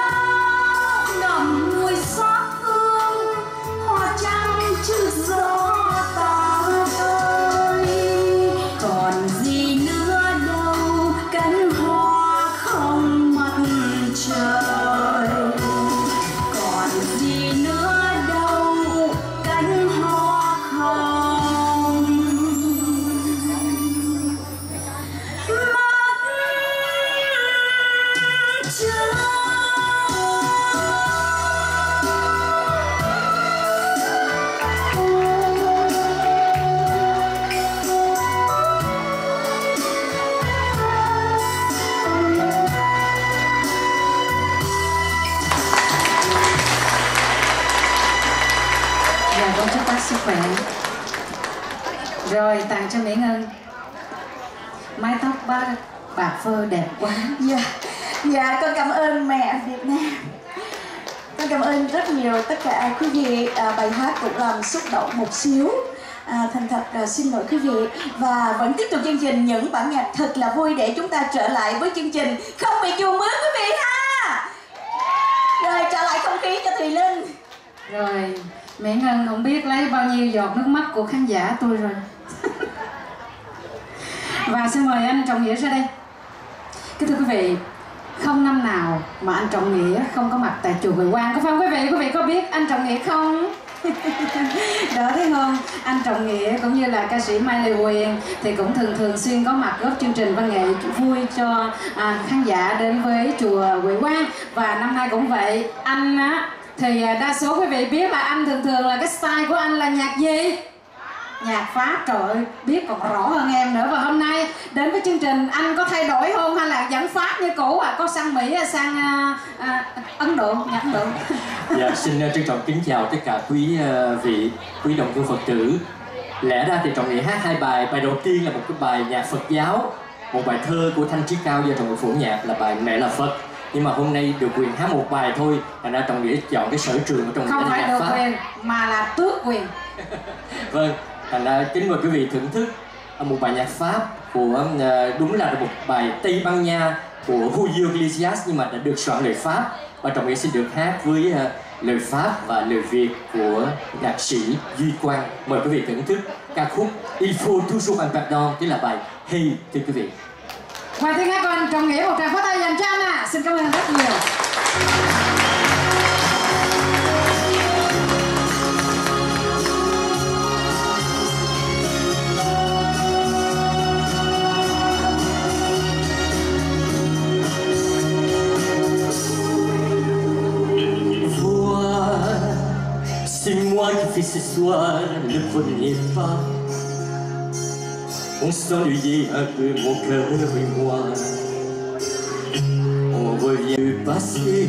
ngậm ngùi xót thương hoa trắng chứ gió ta ơi. Còn gì nữa đâu cánh hoa không mặt trời, còn gì nữa đâu cánh hoa không mặt trời. Dạ con chúc bác sức khỏe. Rồi tặng cho Mỹ Ngân. Mái tóc bạc phơ đẹp quá. Dạ con cảm ơn mẹ Việt Nam. Con cảm ơn rất nhiều tất cả quý vị. Bài hát cũng làm xúc động một xíu. Thành thật xin lỗi quý vị. Và vẫn tiếp tục chương trình những bản nhạc thật là vui để chúng ta trở lại với chương trình Không Bị Chuồn Bước quý vị ha. Rồi trở lại không khí cho Thùy Linh. Rồi Mỹ Ngân không biết lấy bao nhiêu giọt nước mắt của khán giả tôi rồi. Và xin mời anh Trọng Nghĩa ra đây. Kính thưa quý vị, không năm nào mà anh Trọng Nghĩa không có mặt tại chùa Huệ Quang, có phải không quý vị? Quý vị có biết anh Trọng Nghĩa không? Đó thấy không? Anh Trọng Nghĩa cũng như là ca sĩ Mai Lệ Huyền thì cũng thường xuyên có mặt góp chương trình văn nghệ vui cho khán giả đến với chùa Huệ Quang. Và năm nay cũng vậy. Anh á thì đa số quý vị biết là anh thường là cái style của anh là nhạc gì? Nhạc Pháp, trời ơi, biết còn rõ hơn em nữa. Và hôm nay đến với chương trình anh có thay đổi không hay là vẫn Pháp như cũ à? Có sang Mỹ hay sang Ấn Độ, nhạc Ấn Độ? Dạ, xin trân trọng kính chào tất cả quý vị, quý đồng hương Phật tử. Lẽ ra thì Trọng Nghĩa hát hai bài. Bài đầu tiên là một cái bài nhạc Phật giáo, một bài thơ của Thanh Triết Cao do Trọng Nghĩa phổ nhạc là bài Mẹ là Phật. Nhưng mà hôm nay được quyền hát một bài thôi, thành ra Trọng Nghĩa chọn cái sở trường của Trọng Nghĩa không phải nhạc được Pháp. quyền mà là tước quyền. Vâng, thành ra kính mời quý vị thưởng thức một bài nhạc Pháp của đúng là một bài Tây Ban Nha của Julio Iglesias nhưng mà đã được soạn lời Pháp, và Trọng Nghĩa xin được hát với lời Pháp và lời Việt của nhạc sĩ Duy Quang. Mời quý vị thưởng thức ca khúc Il faut toujours un pardon, tức là bài Hey thưa quý vị. Ngoài tiếng hát của anh Trọng Nghĩa, một tràng pháo tay dành cho anh ạ. Xin cảm ơn rất nhiều. C'est moi qui fais ce soir le premier pas. On s'ennuyait un peu mon cœur et moi. On revient au passé.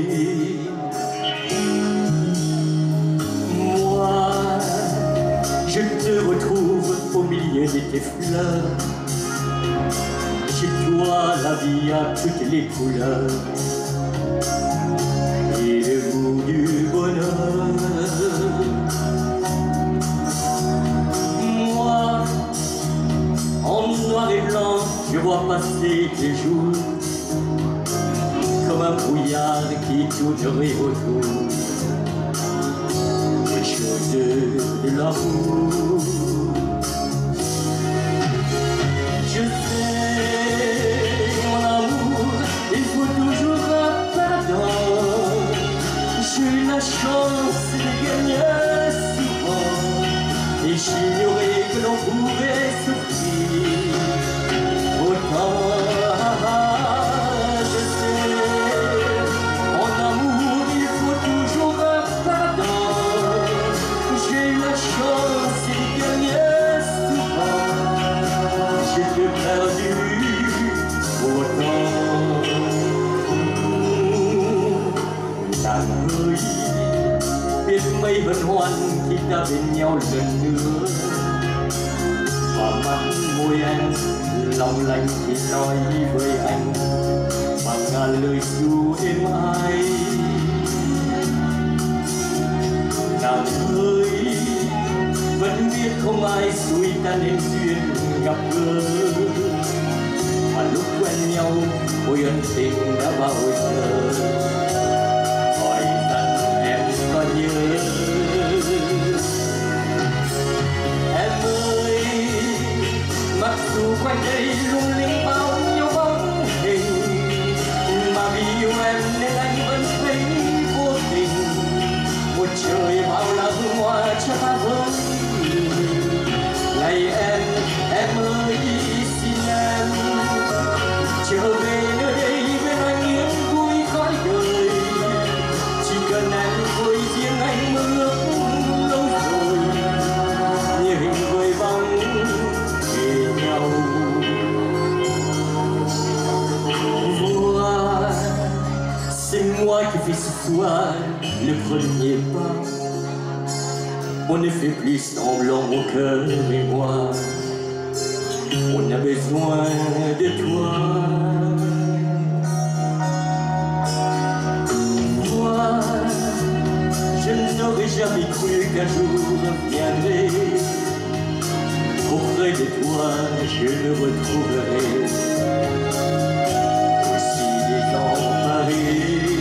Moi, je te retrouve au milieu de tes fleurs. Chez toi, la vie a toutes les couleurs et le goût du bonheur. Moi, en noir et blanc, je vois passer tes jours comme un brouillard qui tournerait autour des choses de l'amour. Je sais, mon amour, il faut toujours un pardon. J'ai eu la chance de gagner souvent et j'ignorais que l'on pouvait souffrir autant. Je sais, mon amour, il faut toujours un pardon. J'ai eu la chance de gagner souvent, j'ai perdu autant. Nàng ơi, biết mấy hân hoan khi ta bên nhau lần nữa, và mắt môi anh lòng lành khi nói với anh bằng ngàn lời ru êm ái. biết không ai xui ta nên duyên gặp gỡ, mà lúc quen nhau ôi ân tình đã bao giờ. Hỏi rằng em có nhớ em ơi, mặc dù quanh đây luôn linh bao nhiêu bóng hình, mà vì yêu em nên anh vẫn thấy vô tình. Một trời bao la hương hoa cho ta với ngày em ơi, xin em trở về nơi đây bên anh yên vui cõi đời. Chỉ cần em vui riêng anh mơ ước lâu rồi, như hình với bóng kề nhau. Vois, c'est moi qui fais ce soir le premier pas. On ne fait plus semblant, mon cœur et moi. On a besoin de toi. Toi, je n'aurais jamais cru qu'un jour viendrait. Auprès de toi, je me retrouverai aussi désemparé.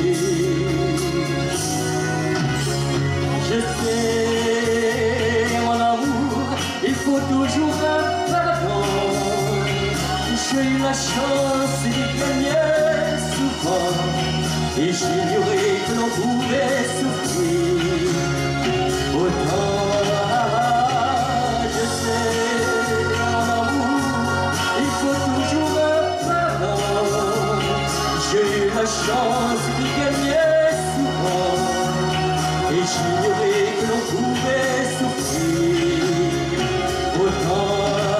Je sais, mon amour, il faut toujours un pardon. J'ai eu la chance de gagner souvent, et j'ignorais que l'on pouvait souffrir autant. Je sais, mon amour, il faut toujours un pardon. J'ai eu la chance de gagner souvent, et j'ignorais que l'on pouvait souffrir autant.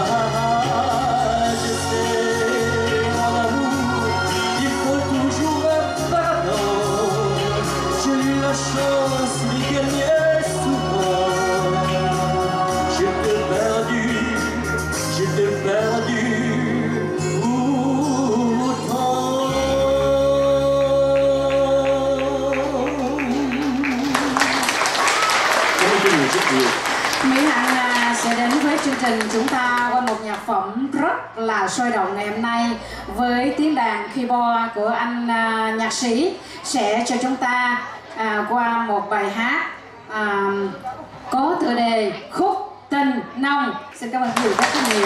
Je sais, mon amour, il faut toujours un pardon. J'ai eu la chance de gagner souvent. Je t'ai perdu Mỹ Hạnh sẽ đến với chương trình chúng ta qua một nhạc phẩm rất là sôi động ngày hôm nay với tiếng đàn keyboard của anh nhạc sĩ sẽ cho chúng ta qua một bài hát có tựa đề Khúc Tình Nồng. Xin cảm ơn chị rất nhiều.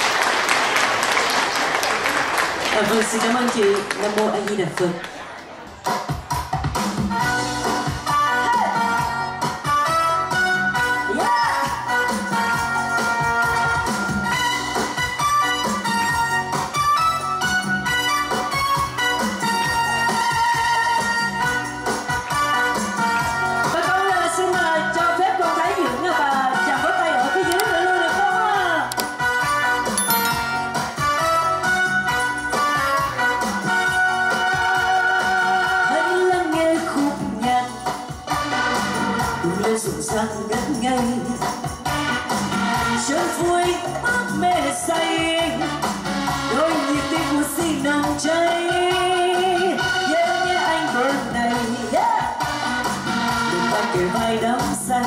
Vâng, xin cảm ơn chị. Nam Mô A Di Đà Phật. Răng ngất ngây chân vui ước mê say, đôi nhịp tim của xin nồng cháy. Nhớ anh bên này, đừng bạn kề vai đắm say,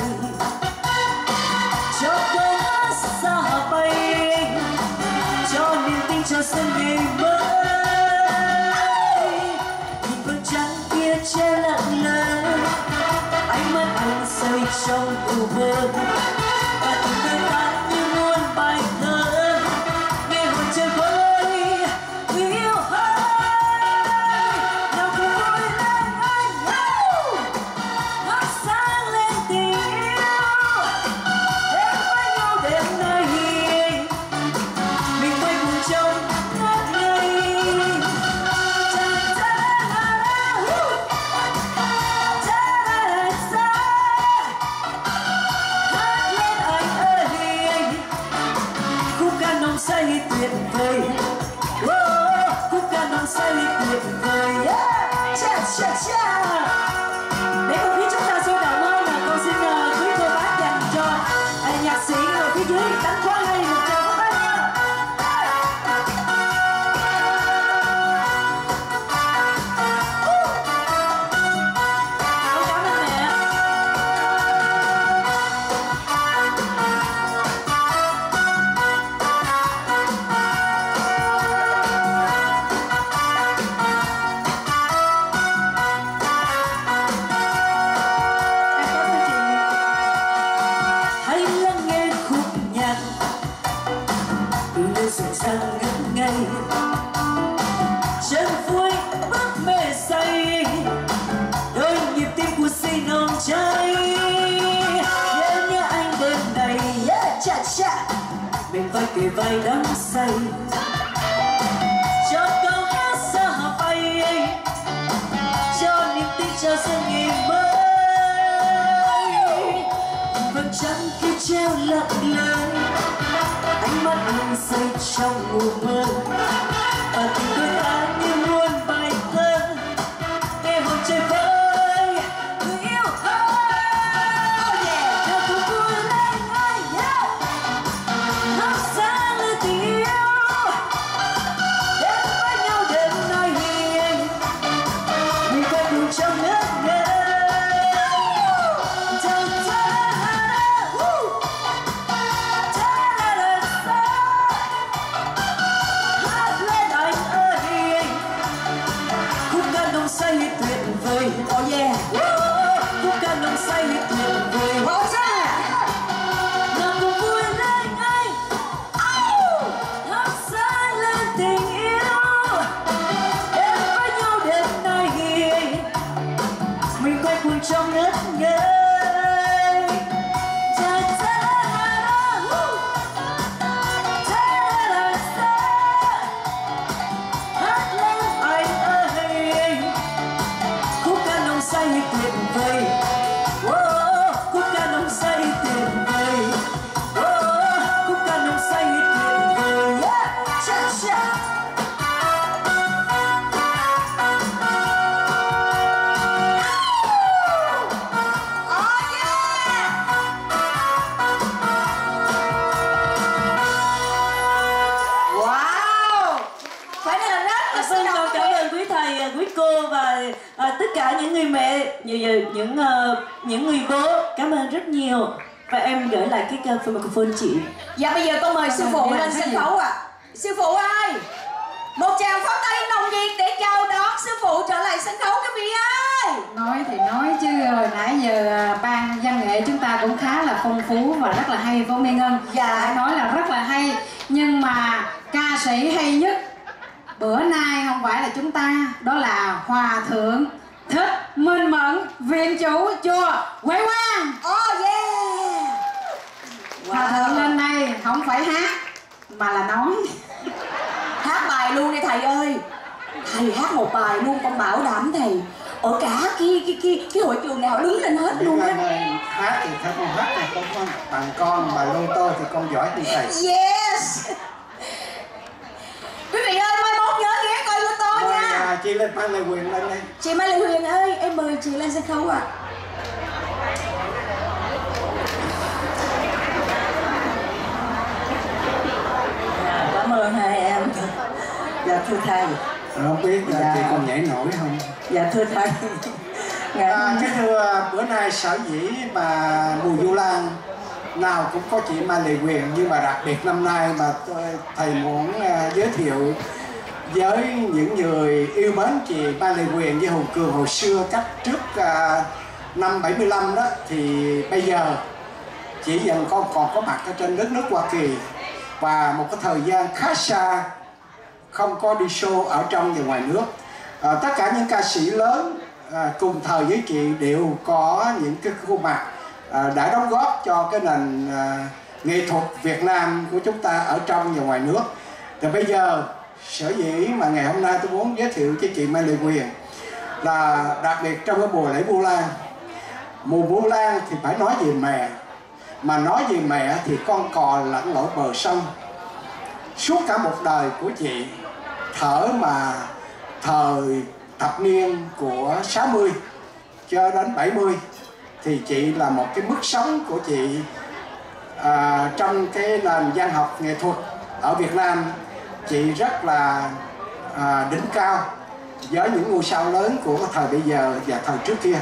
cho cơn xa bay, cho niềm tin cho sân ngày mới. Nhìn vầng trăng kia che lặng lẽ, ánh mắt anh say trong u mơ, và từng đôi ta như muôn bài thơ nghe hồn trời vơi yêu hơi. Nào cùng vui lên anh ngóc sáng lên tình yêu, đến với nhau đêm nay mình quay cùng trong ngất ngây. nồng cháy. Nhớ nhớ anh bên này, cha cha mình vai kề vai đắm say, cho câu hát xa bay, cho niềm tin cho giấc ngày mới. Vầng trăng kia treo lặng lẽ, ánh mắt anh say trong mù mơ, và tình đôi ta như muôn bài thơ nghe hồn trời vơi người yêu ơi. Theo cuộc vui lên anh thắp sáng lên tình yêu, đến với nhau đêm nay mình quay cùng trong nước ngỡ. Say tuyệt vời, oh yeah, khúc ca nồng say tuyệt vời, oh yeah, nào cùng vui lên anh, thắp sáng lên tình yêu, đến với nhau đêm nay mình quay cuồng trong ngất ngây. Say tuyệt vời, khúc ca nồng say tuyệt vời, khúc ca nồng say tuyệt vời, cha cha. Cảm ơn quý thầy, quý cô và tất cả những người mẹ, những người bố, cảm ơn rất nhiều. Và em gửi lại cái microphone chị. Dạ bây giờ con mời sư phụ lên sân khấu ạ. Sư phụ ơi, một tràng pháo tay nồng nhiệt để chào đón sư phụ trở lại sân khấu các vị ơi. Nói thì nói chứ hồi nãy giờ ban văn nghệ chúng ta cũng khá là phong phú và rất là hay phải không Miên Ngân? Dạ. Phải nói là rất là hay, nhưng mà ca sĩ hay nhất bữa nay không phải là chúng ta, đó là Hòa Thượng Thích Minh Mẫn, viện chủ chùa Huệ Quang. Oh yeah. Hòa Thượng lên đây không phải hát mà là nói. Hát bài luôn đi thầy ơi. Thầy hát một bài luôn, con bảo đảm thầy. Ở cả cái hội trường này họ đứng lên hết luôn á. Hát thì theo con hát này con bằng con, mà lô tô thì con giỏi hơn thầy. Yes. Quý vị ơi, mai mốt nhớ ghé coi lô tô nha. Chị lên Mai Lê Huyền lên đây. Chị Mai Lê Huyền ơi, em mời chị lên sân khấu ạ. Cảm ơn hai em. Dạ thưa thầy. Không biết chị còn nhảy nổi không? Dạ thưa thầy. Cái thưa bữa nay sở dĩ mà mùa Vu Lan nào cũng có chị Mai Lê Huyền, nhưng mà đặc biệt năm nay mà thầy muốn giới thiệu với những người yêu mến chị Mai Lê Huyền với Hùng Cường hồi xưa cách trước năm 75 đó, thì bây giờ chị vẫn còn có mặt ở trên đất nước Hoa Kỳ, và một cái thời gian khá xa không có đi show ở trong và ngoài nước. Tất cả những ca sĩ lớn cùng thời với chị đều có những cái khuôn mặt đã đóng góp cho cái nền nghệ thuật Việt Nam của chúng ta ở trong và ngoài nước. Thì bây giờ sở dĩ mà ngày hôm nay tôi muốn giới thiệu cho chị Mai Lê Huyền là đặc biệt trong cái mùa lễ Vu Lan. Mùa Vu Lan thì phải nói về mẹ, mà nói về mẹ thì con cò lặn lội bờ sông. Suốt cả một đời của chị thở mà thời thập niên của 60 cho đến 70 thì chị là một cái mức sống của chị trong cái nền văn học nghệ thuật ở Việt Nam. Chị rất là đỉnh cao với những ngôi sao lớn của thời bây giờ và thời trước kia.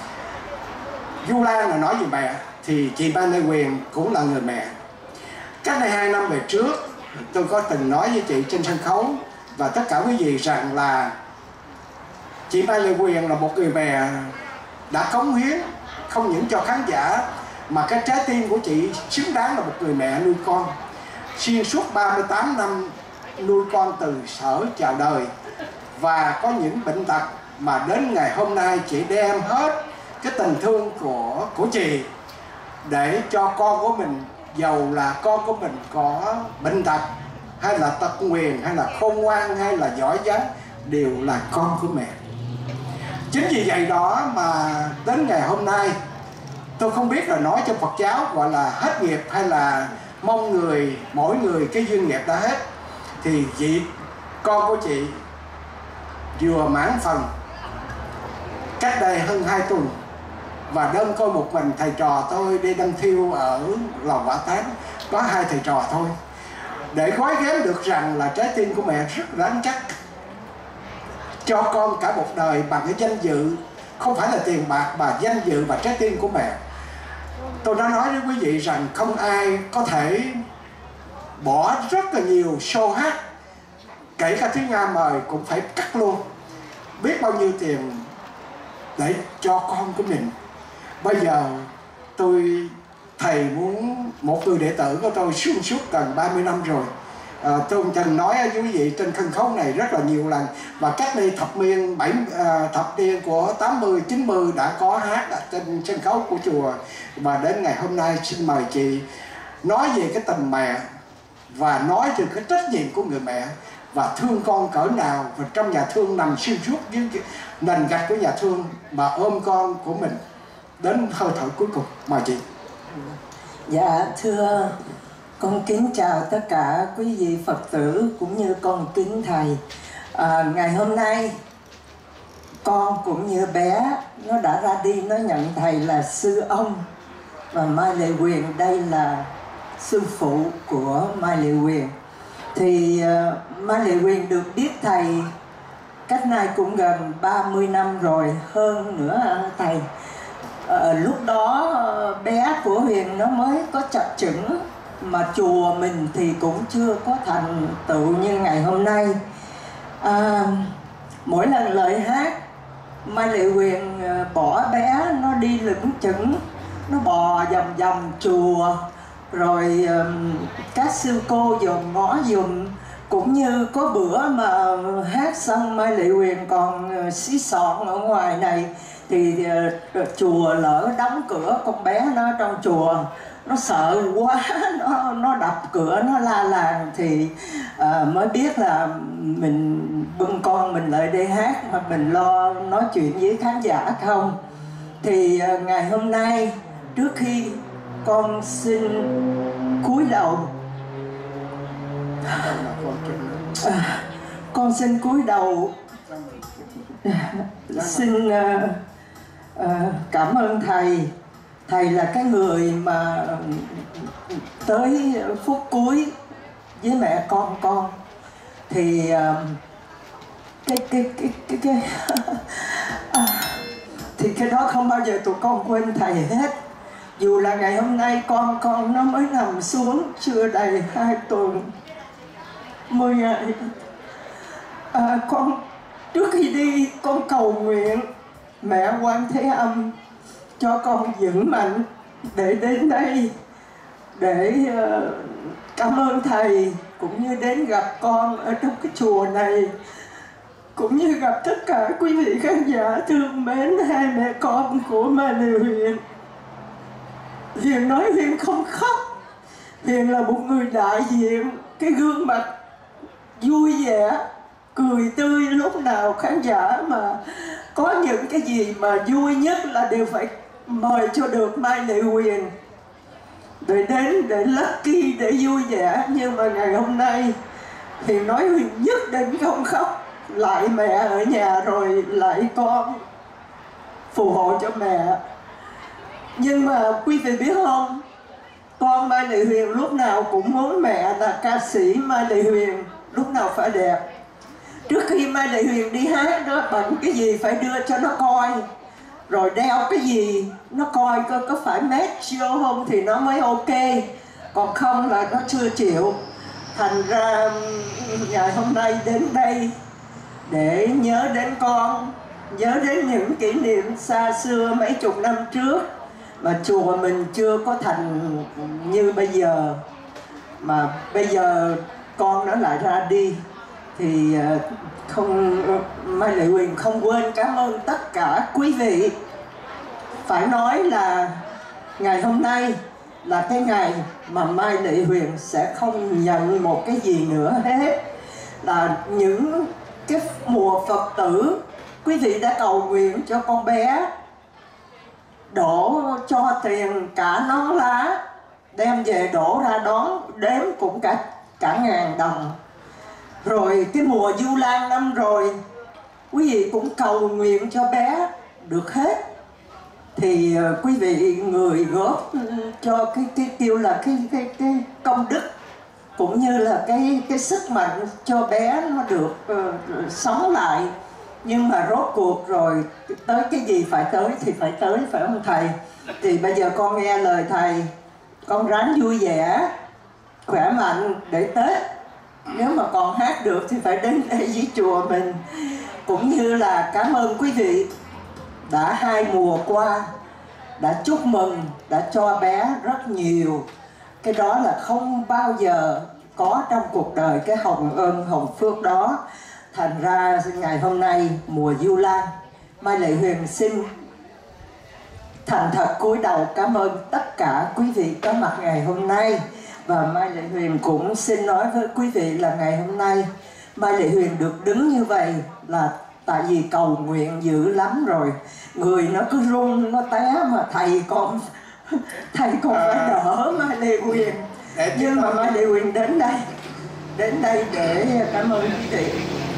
Vu Lan là nói về mẹ thì chị Mai Lê Huyền cũng là người mẹ. Cách đây 2 năm về trước tôi có từng nói với chị trên sân khấu và tất cả quý vị rằng là chị Mai Lê Huyền là một người mẹ đã cống hiến không những cho khán giả mà cái trái tim của chị xứng đáng là một người mẹ nuôi con. Xuyên suốt 38 năm nuôi con từ sở chào đời, và có những bệnh tật mà đến ngày hôm nay chị đem hết cái tình thương của chị để cho con của mình, dầu là con của mình có bệnh tật hay là tật nguyền hay là khôn ngoan hay là giỏi giang, đều là con của mẹ. Chính vì vậy đó mà đến ngày hôm nay tôi không biết là nói cho Phật giáo gọi là hết nghiệp hay là mong mỗi người cái duyên nghiệp đã hết, thì chị con của chị vừa mãn phần cách đây hơn 2 tuần, và đơn coi một mình thầy trò tôi đi đâm thiêu ở lò hỏa táng, có 2 thầy trò thôi, để gói ghém được rằng là trái tim của mẹ rất rắn chắc, cho con cả một đời bằng cái danh dự, không phải là tiền bạc mà danh dự và trái tim của mẹ. Tôi đã nói với quý vị rằng không ai có thể bỏ rất là nhiều show hát, kể cả Thúy Nga mời cũng phải cắt luôn, biết bao nhiêu tiền để cho con của mình. Bây giờ thầy muốn một người đệ tử của tôi xuyên suốt gần 30 năm rồi. Tôi từng nói với quý vị trên sân khấu này rất là nhiều lần, và cách đây thập niên của 80, 90 đã có hát ở trên sân khấu của chùa. Và đến ngày hôm nay xin mời chị nói về cái tình mẹ và nói về cái trách nhiệm của người mẹ và thương con cỡ nào, và trong nhà thương nằm xuyên suốt dưới nền gạch của nhà thương mà ôm con của mình đến hơi thở cuối cùng. Mời chị. Dạ thưa, con kính chào tất cả quý vị Phật tử cũng như con kính thầy. Ngày hôm nay con cũng như bé nó đã ra đi, nó nhận thầy là sư ông, và Mai Lệ Quyền đây là sư phụ của Mai Lệ Quyền. Thì Mai Lệ Quyền được biết thầy cách nay cũng gần 30 năm rồi, hơn nữa thầy. Lúc đó bé của Huyền nó mới có chập chững, mà chùa mình thì cũng chưa có thành tựu như ngày hôm nay. Mỗi lần lời hát, Mai Lệ Quyền bỏ bé nó đi lững chững, nó bò vòng vòng chùa, rồi các sư cô dòm ngó dùm. Cũng như có bữa mà hát xong Mai Lệ Quyền còn xí xọn ở ngoài này, thì chùa lỡ đóng cửa, con bé nó trong chùa nó sợ quá, nó đập cửa, nó la làng, thì mới biết là mình bưng con mình lại đây hát, mà mình lo nói chuyện với khán giả không. Thì ngày hôm nay trước khi con xin cúi đầu, con xin cúi đầu xin cảm ơn thầy. Thầy là cái người mà tới phút cuối với mẹ con thì thì cái đó không bao giờ tụi con quên thầy hết. Dù là ngày hôm nay con nó mới nằm xuống chưa đầy 2 tuần 10 ngày. Con trước khi đi con cầu nguyện mẹ Quan Thế Âm cho con vững mạnh để đến đây, để cảm ơn thầy, cũng như đến gặp con ở trong cái chùa này, cũng như gặp tất cả quý vị khán giả thương mến hai mẹ con của Mai Lệ Huyền. Huyền nói Huyền không khóc, Huyền là một người đại diện cái gương mặt vui vẻ, cười tươi, lúc nào khán giả mà có những cái gì mà vui nhất là đều phải mời cho được Mai Lệ Huyền để đến, để lucky, để vui vẻ. Nhưng mà ngày hôm nay thì nói Huyền nhất định không khóc, lại mẹ ở nhà rồi lại con, phù hộ cho mẹ. Nhưng mà quý vị biết không, con Mai Lệ Huyền lúc nào cũng muốn mẹ là ca sĩ Mai Lệ Huyền lúc nào phải đẹp. Trước khi Mai Lệ Huyền đi hát đó, bận cái gì phải đưa cho nó coi, rồi đeo cái gì nó coi có phải match vô không thì nó mới ok, còn không là nó chưa chịu. Thành ra ngày hôm nay đến đây để nhớ đến con, nhớ đến những kỷ niệm xa xưa mấy chục năm trước mà chùa mình chưa có thành như bây giờ, mà bây giờ con nó lại ra đi, thì không, Mai Lệ Huyền không quên cảm ơn tất cả quý vị phải nói là ngày hôm nay là cái ngày mà Mai Lệ Huyền sẽ không nhận một cái gì nữa hết. Là những cái mùa Phật tử, quý vị đã cầu nguyện cho con bé, đổ cho tiền cả nón lá, đem về đổ ra đón, đếm cũng cả 1.000 đồng. Rồi cái mùa Vu Lan năm rồi, quý vị cũng cầu nguyện cho bé được hết. Thì quý vị người góp cho cái kêu là cái công đức, cũng như là cái sức mạnh cho bé nó được sống lại. Nhưng mà rốt cuộc rồi tới cái gì phải tới thì phải tới, phải không thầy? Thì bây giờ con nghe lời thầy, con ráng vui vẻ, khỏe mạnh để Tết. Nếu mà còn hát được thì phải đến đây với chùa mình. Cũng như là cảm ơn quý vị đã 2 mùa qua đã chúc mừng, đã cho bé rất nhiều. Cái đó là không bao giờ có trong cuộc đời cái hồng ơn hồng phước đó. Thành ra ngày hôm nay mùa Vu Lan, Mai Lệ Huyền xin thành thật cúi đầu cảm ơn tất cả quý vị có mặt ngày hôm nay. Và Mai Lệ Huyền cũng xin nói với quý vị là ngày hôm nay Mai Lệ Huyền được đứng như vậy là tại vì cầu nguyện dữ lắm rồi. Người nó cứ run, nó té mà thầy còn phải đỡ Mai Lệ Huyền. Nhưng mà Mai Lệ Huyền đến đây để cảm ơn quý vị.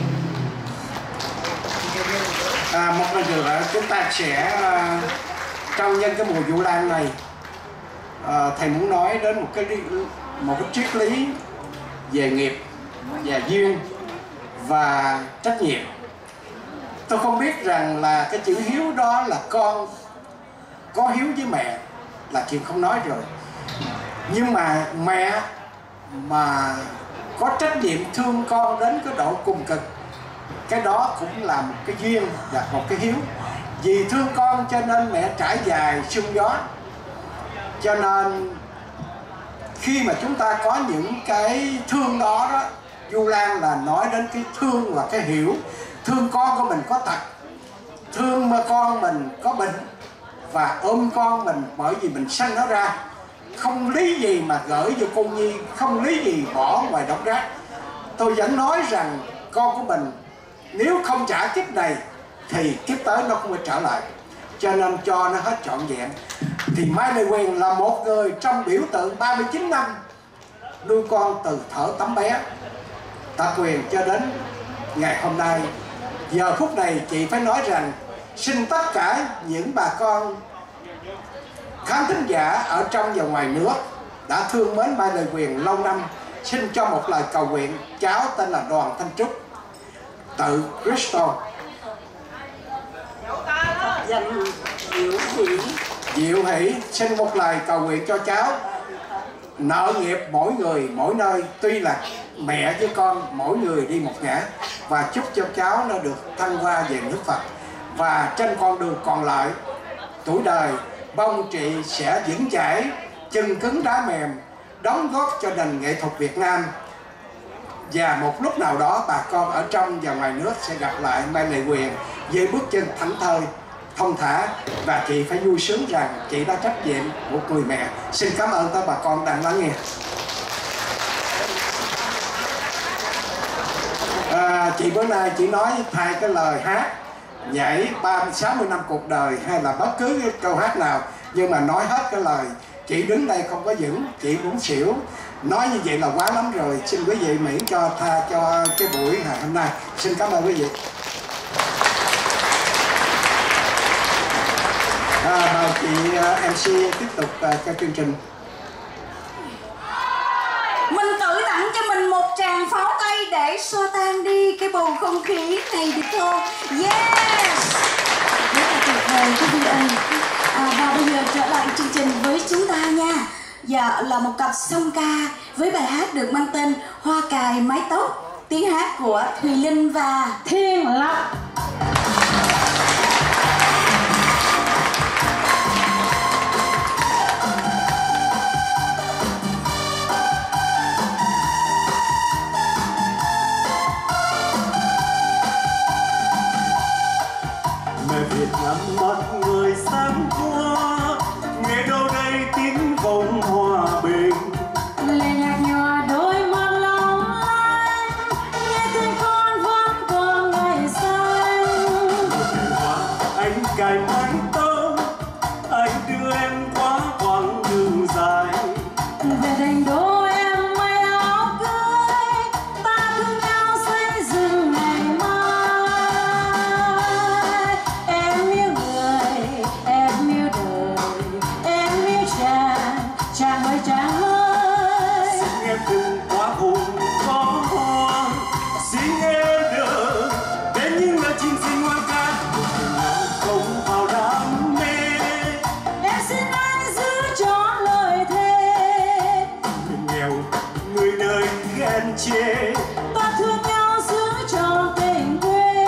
Một lần nữa chúng ta sẽ trong nhân cái mùa Vu Lan này, thầy muốn nói đến một cái triết lý về nghiệp và duyên và trách nhiệm. Tôi không biết rằng là cái chữ hiếu đó là con có hiếu với mẹ là chuyện không nói rồi, nhưng mà mẹ mà có trách nhiệm thương con đến cái độ cùng cực, cái đó cũng là một cái duyên và một cái hiếu. Vì thương con cho nên mẹ trải dài sương gió. Cho nên khi mà chúng ta có những cái thương đó, Vu Lan là nói đến cái thương và cái hiểu. Thương con của mình có tật, thương mà con mình có bệnh, và ôm con mình bởi vì mình sanh nó ra. Không lý gì mà gửi vô cô nhi, không lý gì bỏ ngoài đống rác. Tôi vẫn nói rằng con của mình nếu không trả kiếp này thì kiếp tới nó không phải trở lại. Cho nên cho nó hết trọn vẹn. Thì Mai Lệ Huyền là một người trong biểu tượng 39 năm nuôi con từ thở tấm bé Tạ Quyền cho đến ngày hôm nay. Giờ phút này chị phải nói rằng xin tất cả những bà con khán thính giả ở trong và ngoài nước đã thương mến Mai Lệ Huyền lâu năm, xin cho một lời cầu nguyện. Cháu tên là Đoàn Thanh Trúc, tự Crystal. Danh Diệu Hỷ xin một lời cầu nguyện cho cháu. Nợ nghiệp mỗi người mỗi nơi, tuy là mẹ với con mỗi người đi một ngã, và chúc cho cháu nó được thăng hoa về nước Phật. Và trên con đường còn lại tuổi đời, mong chị sẽ vững chãi, chân cứng đá mềm, đóng góp cho nền nghệ thuật Việt Nam. Và một lúc nào đó bà con ở trong và ngoài nước sẽ gặp lại Mai Lệ Huyền với bước chân thảnh thơi, thông thả, và chị phải vui sướng rằng chị đã trách nhiệm một người mẹ. Xin cảm ơn các bà con đang lắng nghe. Chị bữa nay chị nói thay cái lời hát nhảy 60 năm cuộc đời hay là bất cứ cái câu hát nào, nhưng mà nói hết cái lời. Chị đứng đây không có vững, chị cũng xỉu. Nói như vậy là quá lắm rồi. Xin quý vị miễn cho tha cho cái buổi ngày hôm nay. Xin cảm ơn quý vị. Mời chị MC tiếp tục cho chương trình. Mình tự tặng cho mình một tràng pháo tay để xua tan đi cái bầu không khí này được không? Yes! Rất là tuyệt vời quý vị ơi. Và bây giờ trở lại chương trình với chúng ta nha. Dạ, là một cặp song ca với bài hát được mang tên Hoa Cài Mái Tóc. Tiếng hát của Thùy Linh và Thiên Lộc. Mẹ Việt Nam mắt người sáng qua chê. Ta thương nhau giữ trọn tình quê.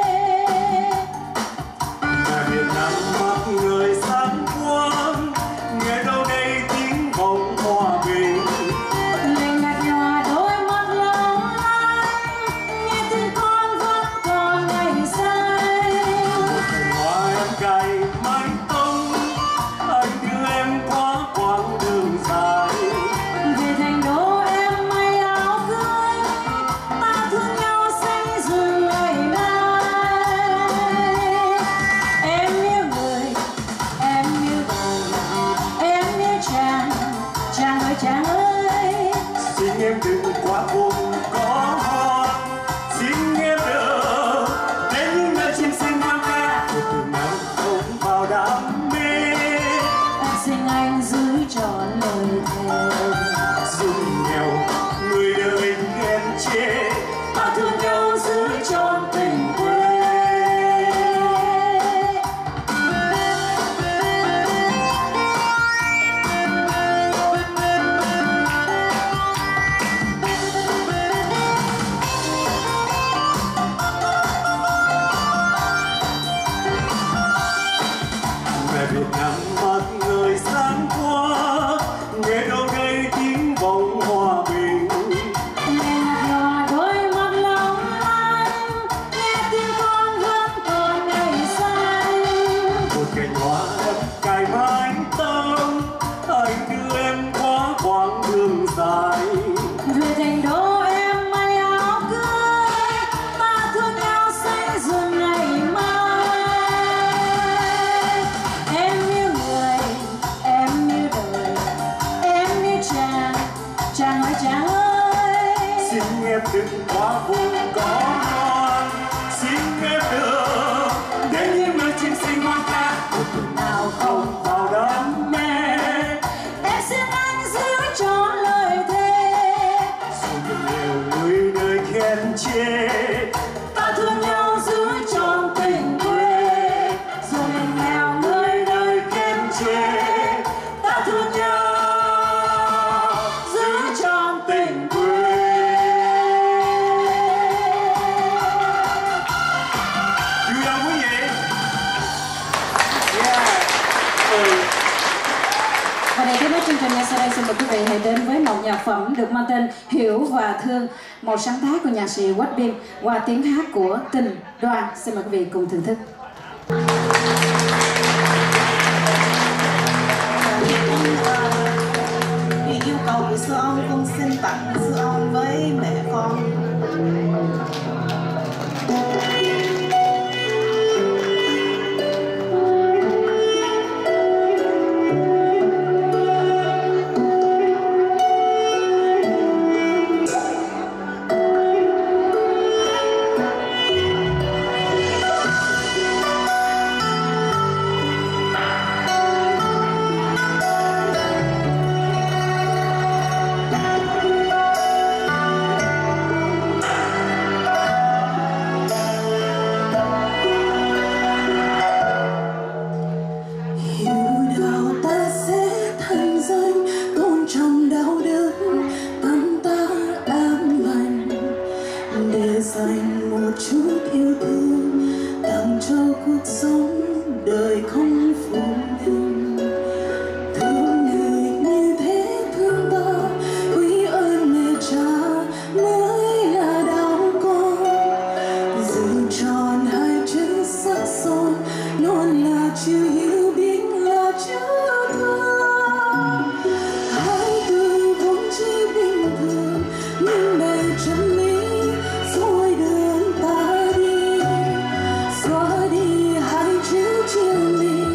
Mẹ Việt Nam mắt người sáng quang, nghe đâu đây tiếng vọng hòa bình. Lên ngặt nhòa đôi mắt long lanh, nghe tiếng con vẫn còn ngày xanh. Hoa em cài mái tông, anh đưa em qua quãng đường dài. Về thành đô em may áo cưới, ta thương nhau xây dựng ngày mai. Em yêu người, em yêu đời, em yêu chàng, chàng ơi chàng ơi. Xin em đừng quá buồn có hoang, xin em đỡ đến những nơi chim xanh hoang ca. Một từ nào không vào đam mê, Em xin anh giữ trọn lời thề. dù nghèo người đời ghen chê, ta thương nhau giữ trọn tình quê. Mẹ Việt Nam mắt người sáng qua, nghe đâu đây tiếng vọng hòa bình. Lên ngặt nhòa đôi mắt long lanh, nghe tiếng con vẫn còn ngày xanh. Một cành hoa em cài mái tông, anh đưa em qua quãng đường dài. Về thành đô em may áo cưới, ta thương nhau xây dựng ngày mai. Em yêu người, em yêu đời, em yêu chàng, chàng ơi chàng ơi. Xin em đừng quá buồn có ngoan, xin em đỡ đến những nơi chim xinh hoang ca. Một từ nào không vào đam mê, Em xin anh giữ trọn lời thề. dù nhiều người đời khen chê, Ta thương nhau giữ trọn tình quê. dù nghèo người đời khen chê, Ta thương nhau giữ trọn tình quê. Vui không quý vị? Và để kết nối chương trình ngay sau đây, xin mời quý vị hãy đến với một nhạc phẩm được mang tên Hiểu và Thương, một sáng tác của nhạc sĩ Quách Biên qua tiếng hát của Tình Đoan. Xin mời quý vị cùng thưởng thức. Vì yêu cầu của sư ông, con xin tặng sư ông với mẹ con. dành một chút yêu thương tặng cho cuộc sống đời không phụ tình. Thương người như thế thương ta, quý ơn mẹ cha mới là đau con. Giữ tròn hai chữ sắc son, luôn là chữ yêu biết là chữ thương. Hai từ vốn chỉ bình thường nhưng đầy chân lý rồi đường ta đi, xóa đi hai chữ chia ly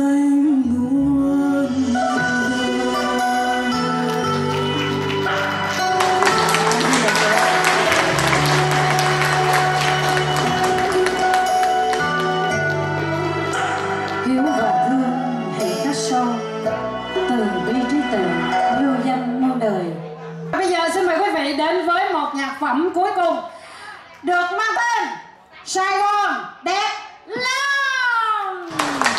anh muôn Hiếu và Thương hẹn các sau, từ bi trí tuệ, vô danh muôn đời. Bây giờ xin mời quý vị đến với một nhạc phẩm cuối cùng được mang tên Sài Gòn đẹp lắm.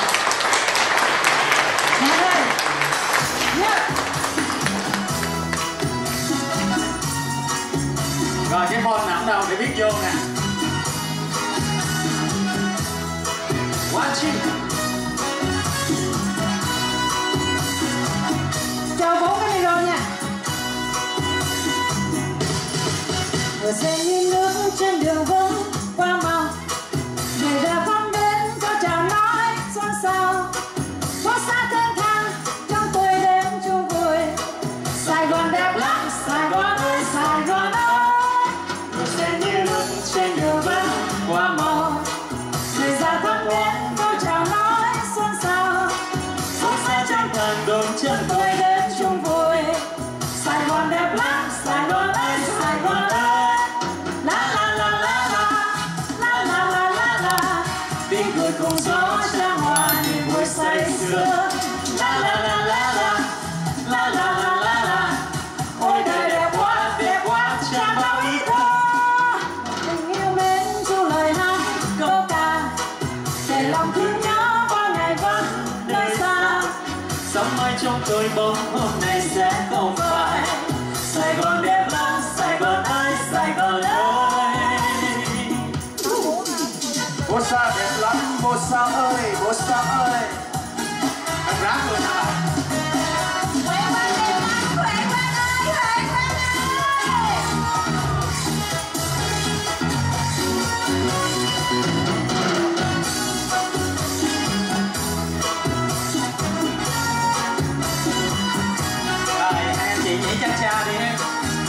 Nhạc ơi, nhạc. Rồi cái phone nằm đâu để biết vô nè. One, two. Cho 4 cái micro nha. Vừa xem như nước trên đường vắng qua màu, người đã phóng đến câu chào nói xôn xao. Phố xa thênh thang trong tuổi đêm chung vui. Sài Gòn đẹp lắm, Sài Gòn ơi, Sài Gòn ơi. Vừa xem như nước trên đường vắng qua màu, Người ra phóng đến câu chào nói xôn xao. phố xa trong thang đôi chân Tuổi tôi. đêm chung vui. Sài Gòn đẹp lắm, Sài Gòn ơi, Sài Gòn ơi. La la la la la, la la la la la. Tiếng cười cùng gió tràn hoa niềm vui say sưa. La la la la la, la la la la la. Ôi đời đẹp quá, chẳng bao ý thơ. Tình yêu mến chu lời hát câu ca, để lòng thương nhớ qua ngày vắng nơi xa. Sóng mai trong tôi bóng hôm nay sẽ không phải. Sài Gòn đẹp lắm, Sài Gòn ơi, Sài Gòn ơi. Bố Sa đẹp lắm, bố Sa ơi, bố Sa ơi. Anh ráng rồi nào. Rồi, hai anh chị nhảy cha cha đi em.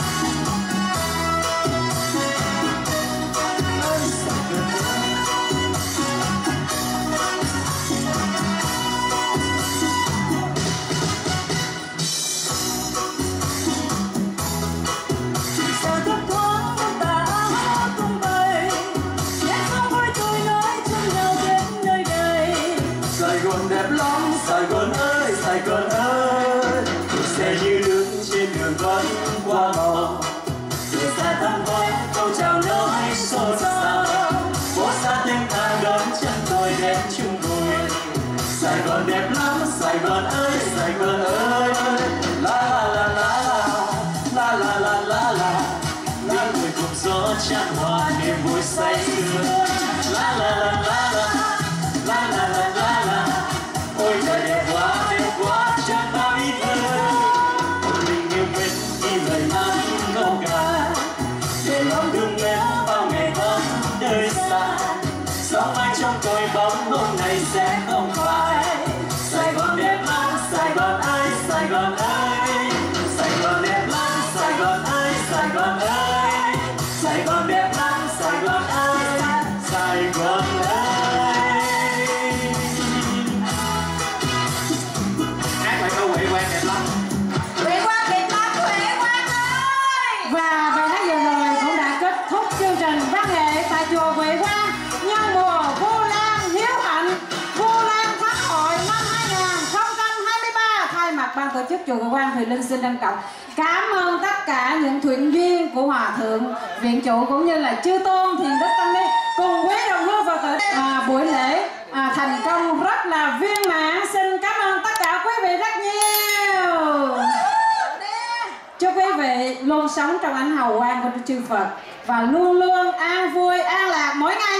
Giờ thấp thoáng trong tà áo tung bay, nhạc sóng vui trôi nối chung nhau đến nơi đây. Sài Gòn đẹp lắm, Sài Gòn ơi, Sài Gòn ơi. Xe như nước trên đường vẫn qua màu. Người ra thăm hỏi câu chào nói xôn xao. Phố xa thênh thang đón chân tôi đến chung vui. Sài Gòn đẹp lắm, Sài Gòn ơi, Sài Gòn ơi. La la la la la, la la la la la. Tiếng cười cùng gió tràn hoa niềm vui say sưa. La la la la la, la la la la la. Ôi trời đẹp quá, chẳng bao ý thơ. Tình yêu mến như lời hát câu ca, để lòng thương mến bao ngày vắng nơi xa. Sóng mai trong tôi bóng hôm nay sẽ không phải. Sài Gòn đẹp lắm, Sài Gòn ơi, Sài Gòn ơi. Sài Gòn đẹp lắm, Sài Gòn ơi, Sài Gòn ơi. Sài Gòn đẹp lắm, Sài Gòn ơi, Sài Gòn ơi. Hát lại câu Huệ Quang đẹp lắm. Huệ Quang đẹp lắm, Huệ Quang ơi. Và bài hát vừa rồi cũng đã kết thúc chương trình văn nghệ tại chùa Huệ Quang nhân mùa Vu Lan Hiếu Hạnh, Vu Lan Thắng Hội năm 2023. Thay mặt ban tổ chức chùa Huệ Quang, Thùy Linh xin trân trọng cảm ơn tất cả những thuyền viên của Hòa Thượng Viện Chủ cũng như là Chư Tôn Thiền Đức Tăng Ni cùng quý đồng hương Phật tử. Buổi lễ thành công rất là viên mãn. Xin cảm ơn tất cả quý vị rất nhiều. Chúc quý vị luôn sống trong ánh hào quang của chư Phật và luôn luôn an vui, an lạc mỗi ngày.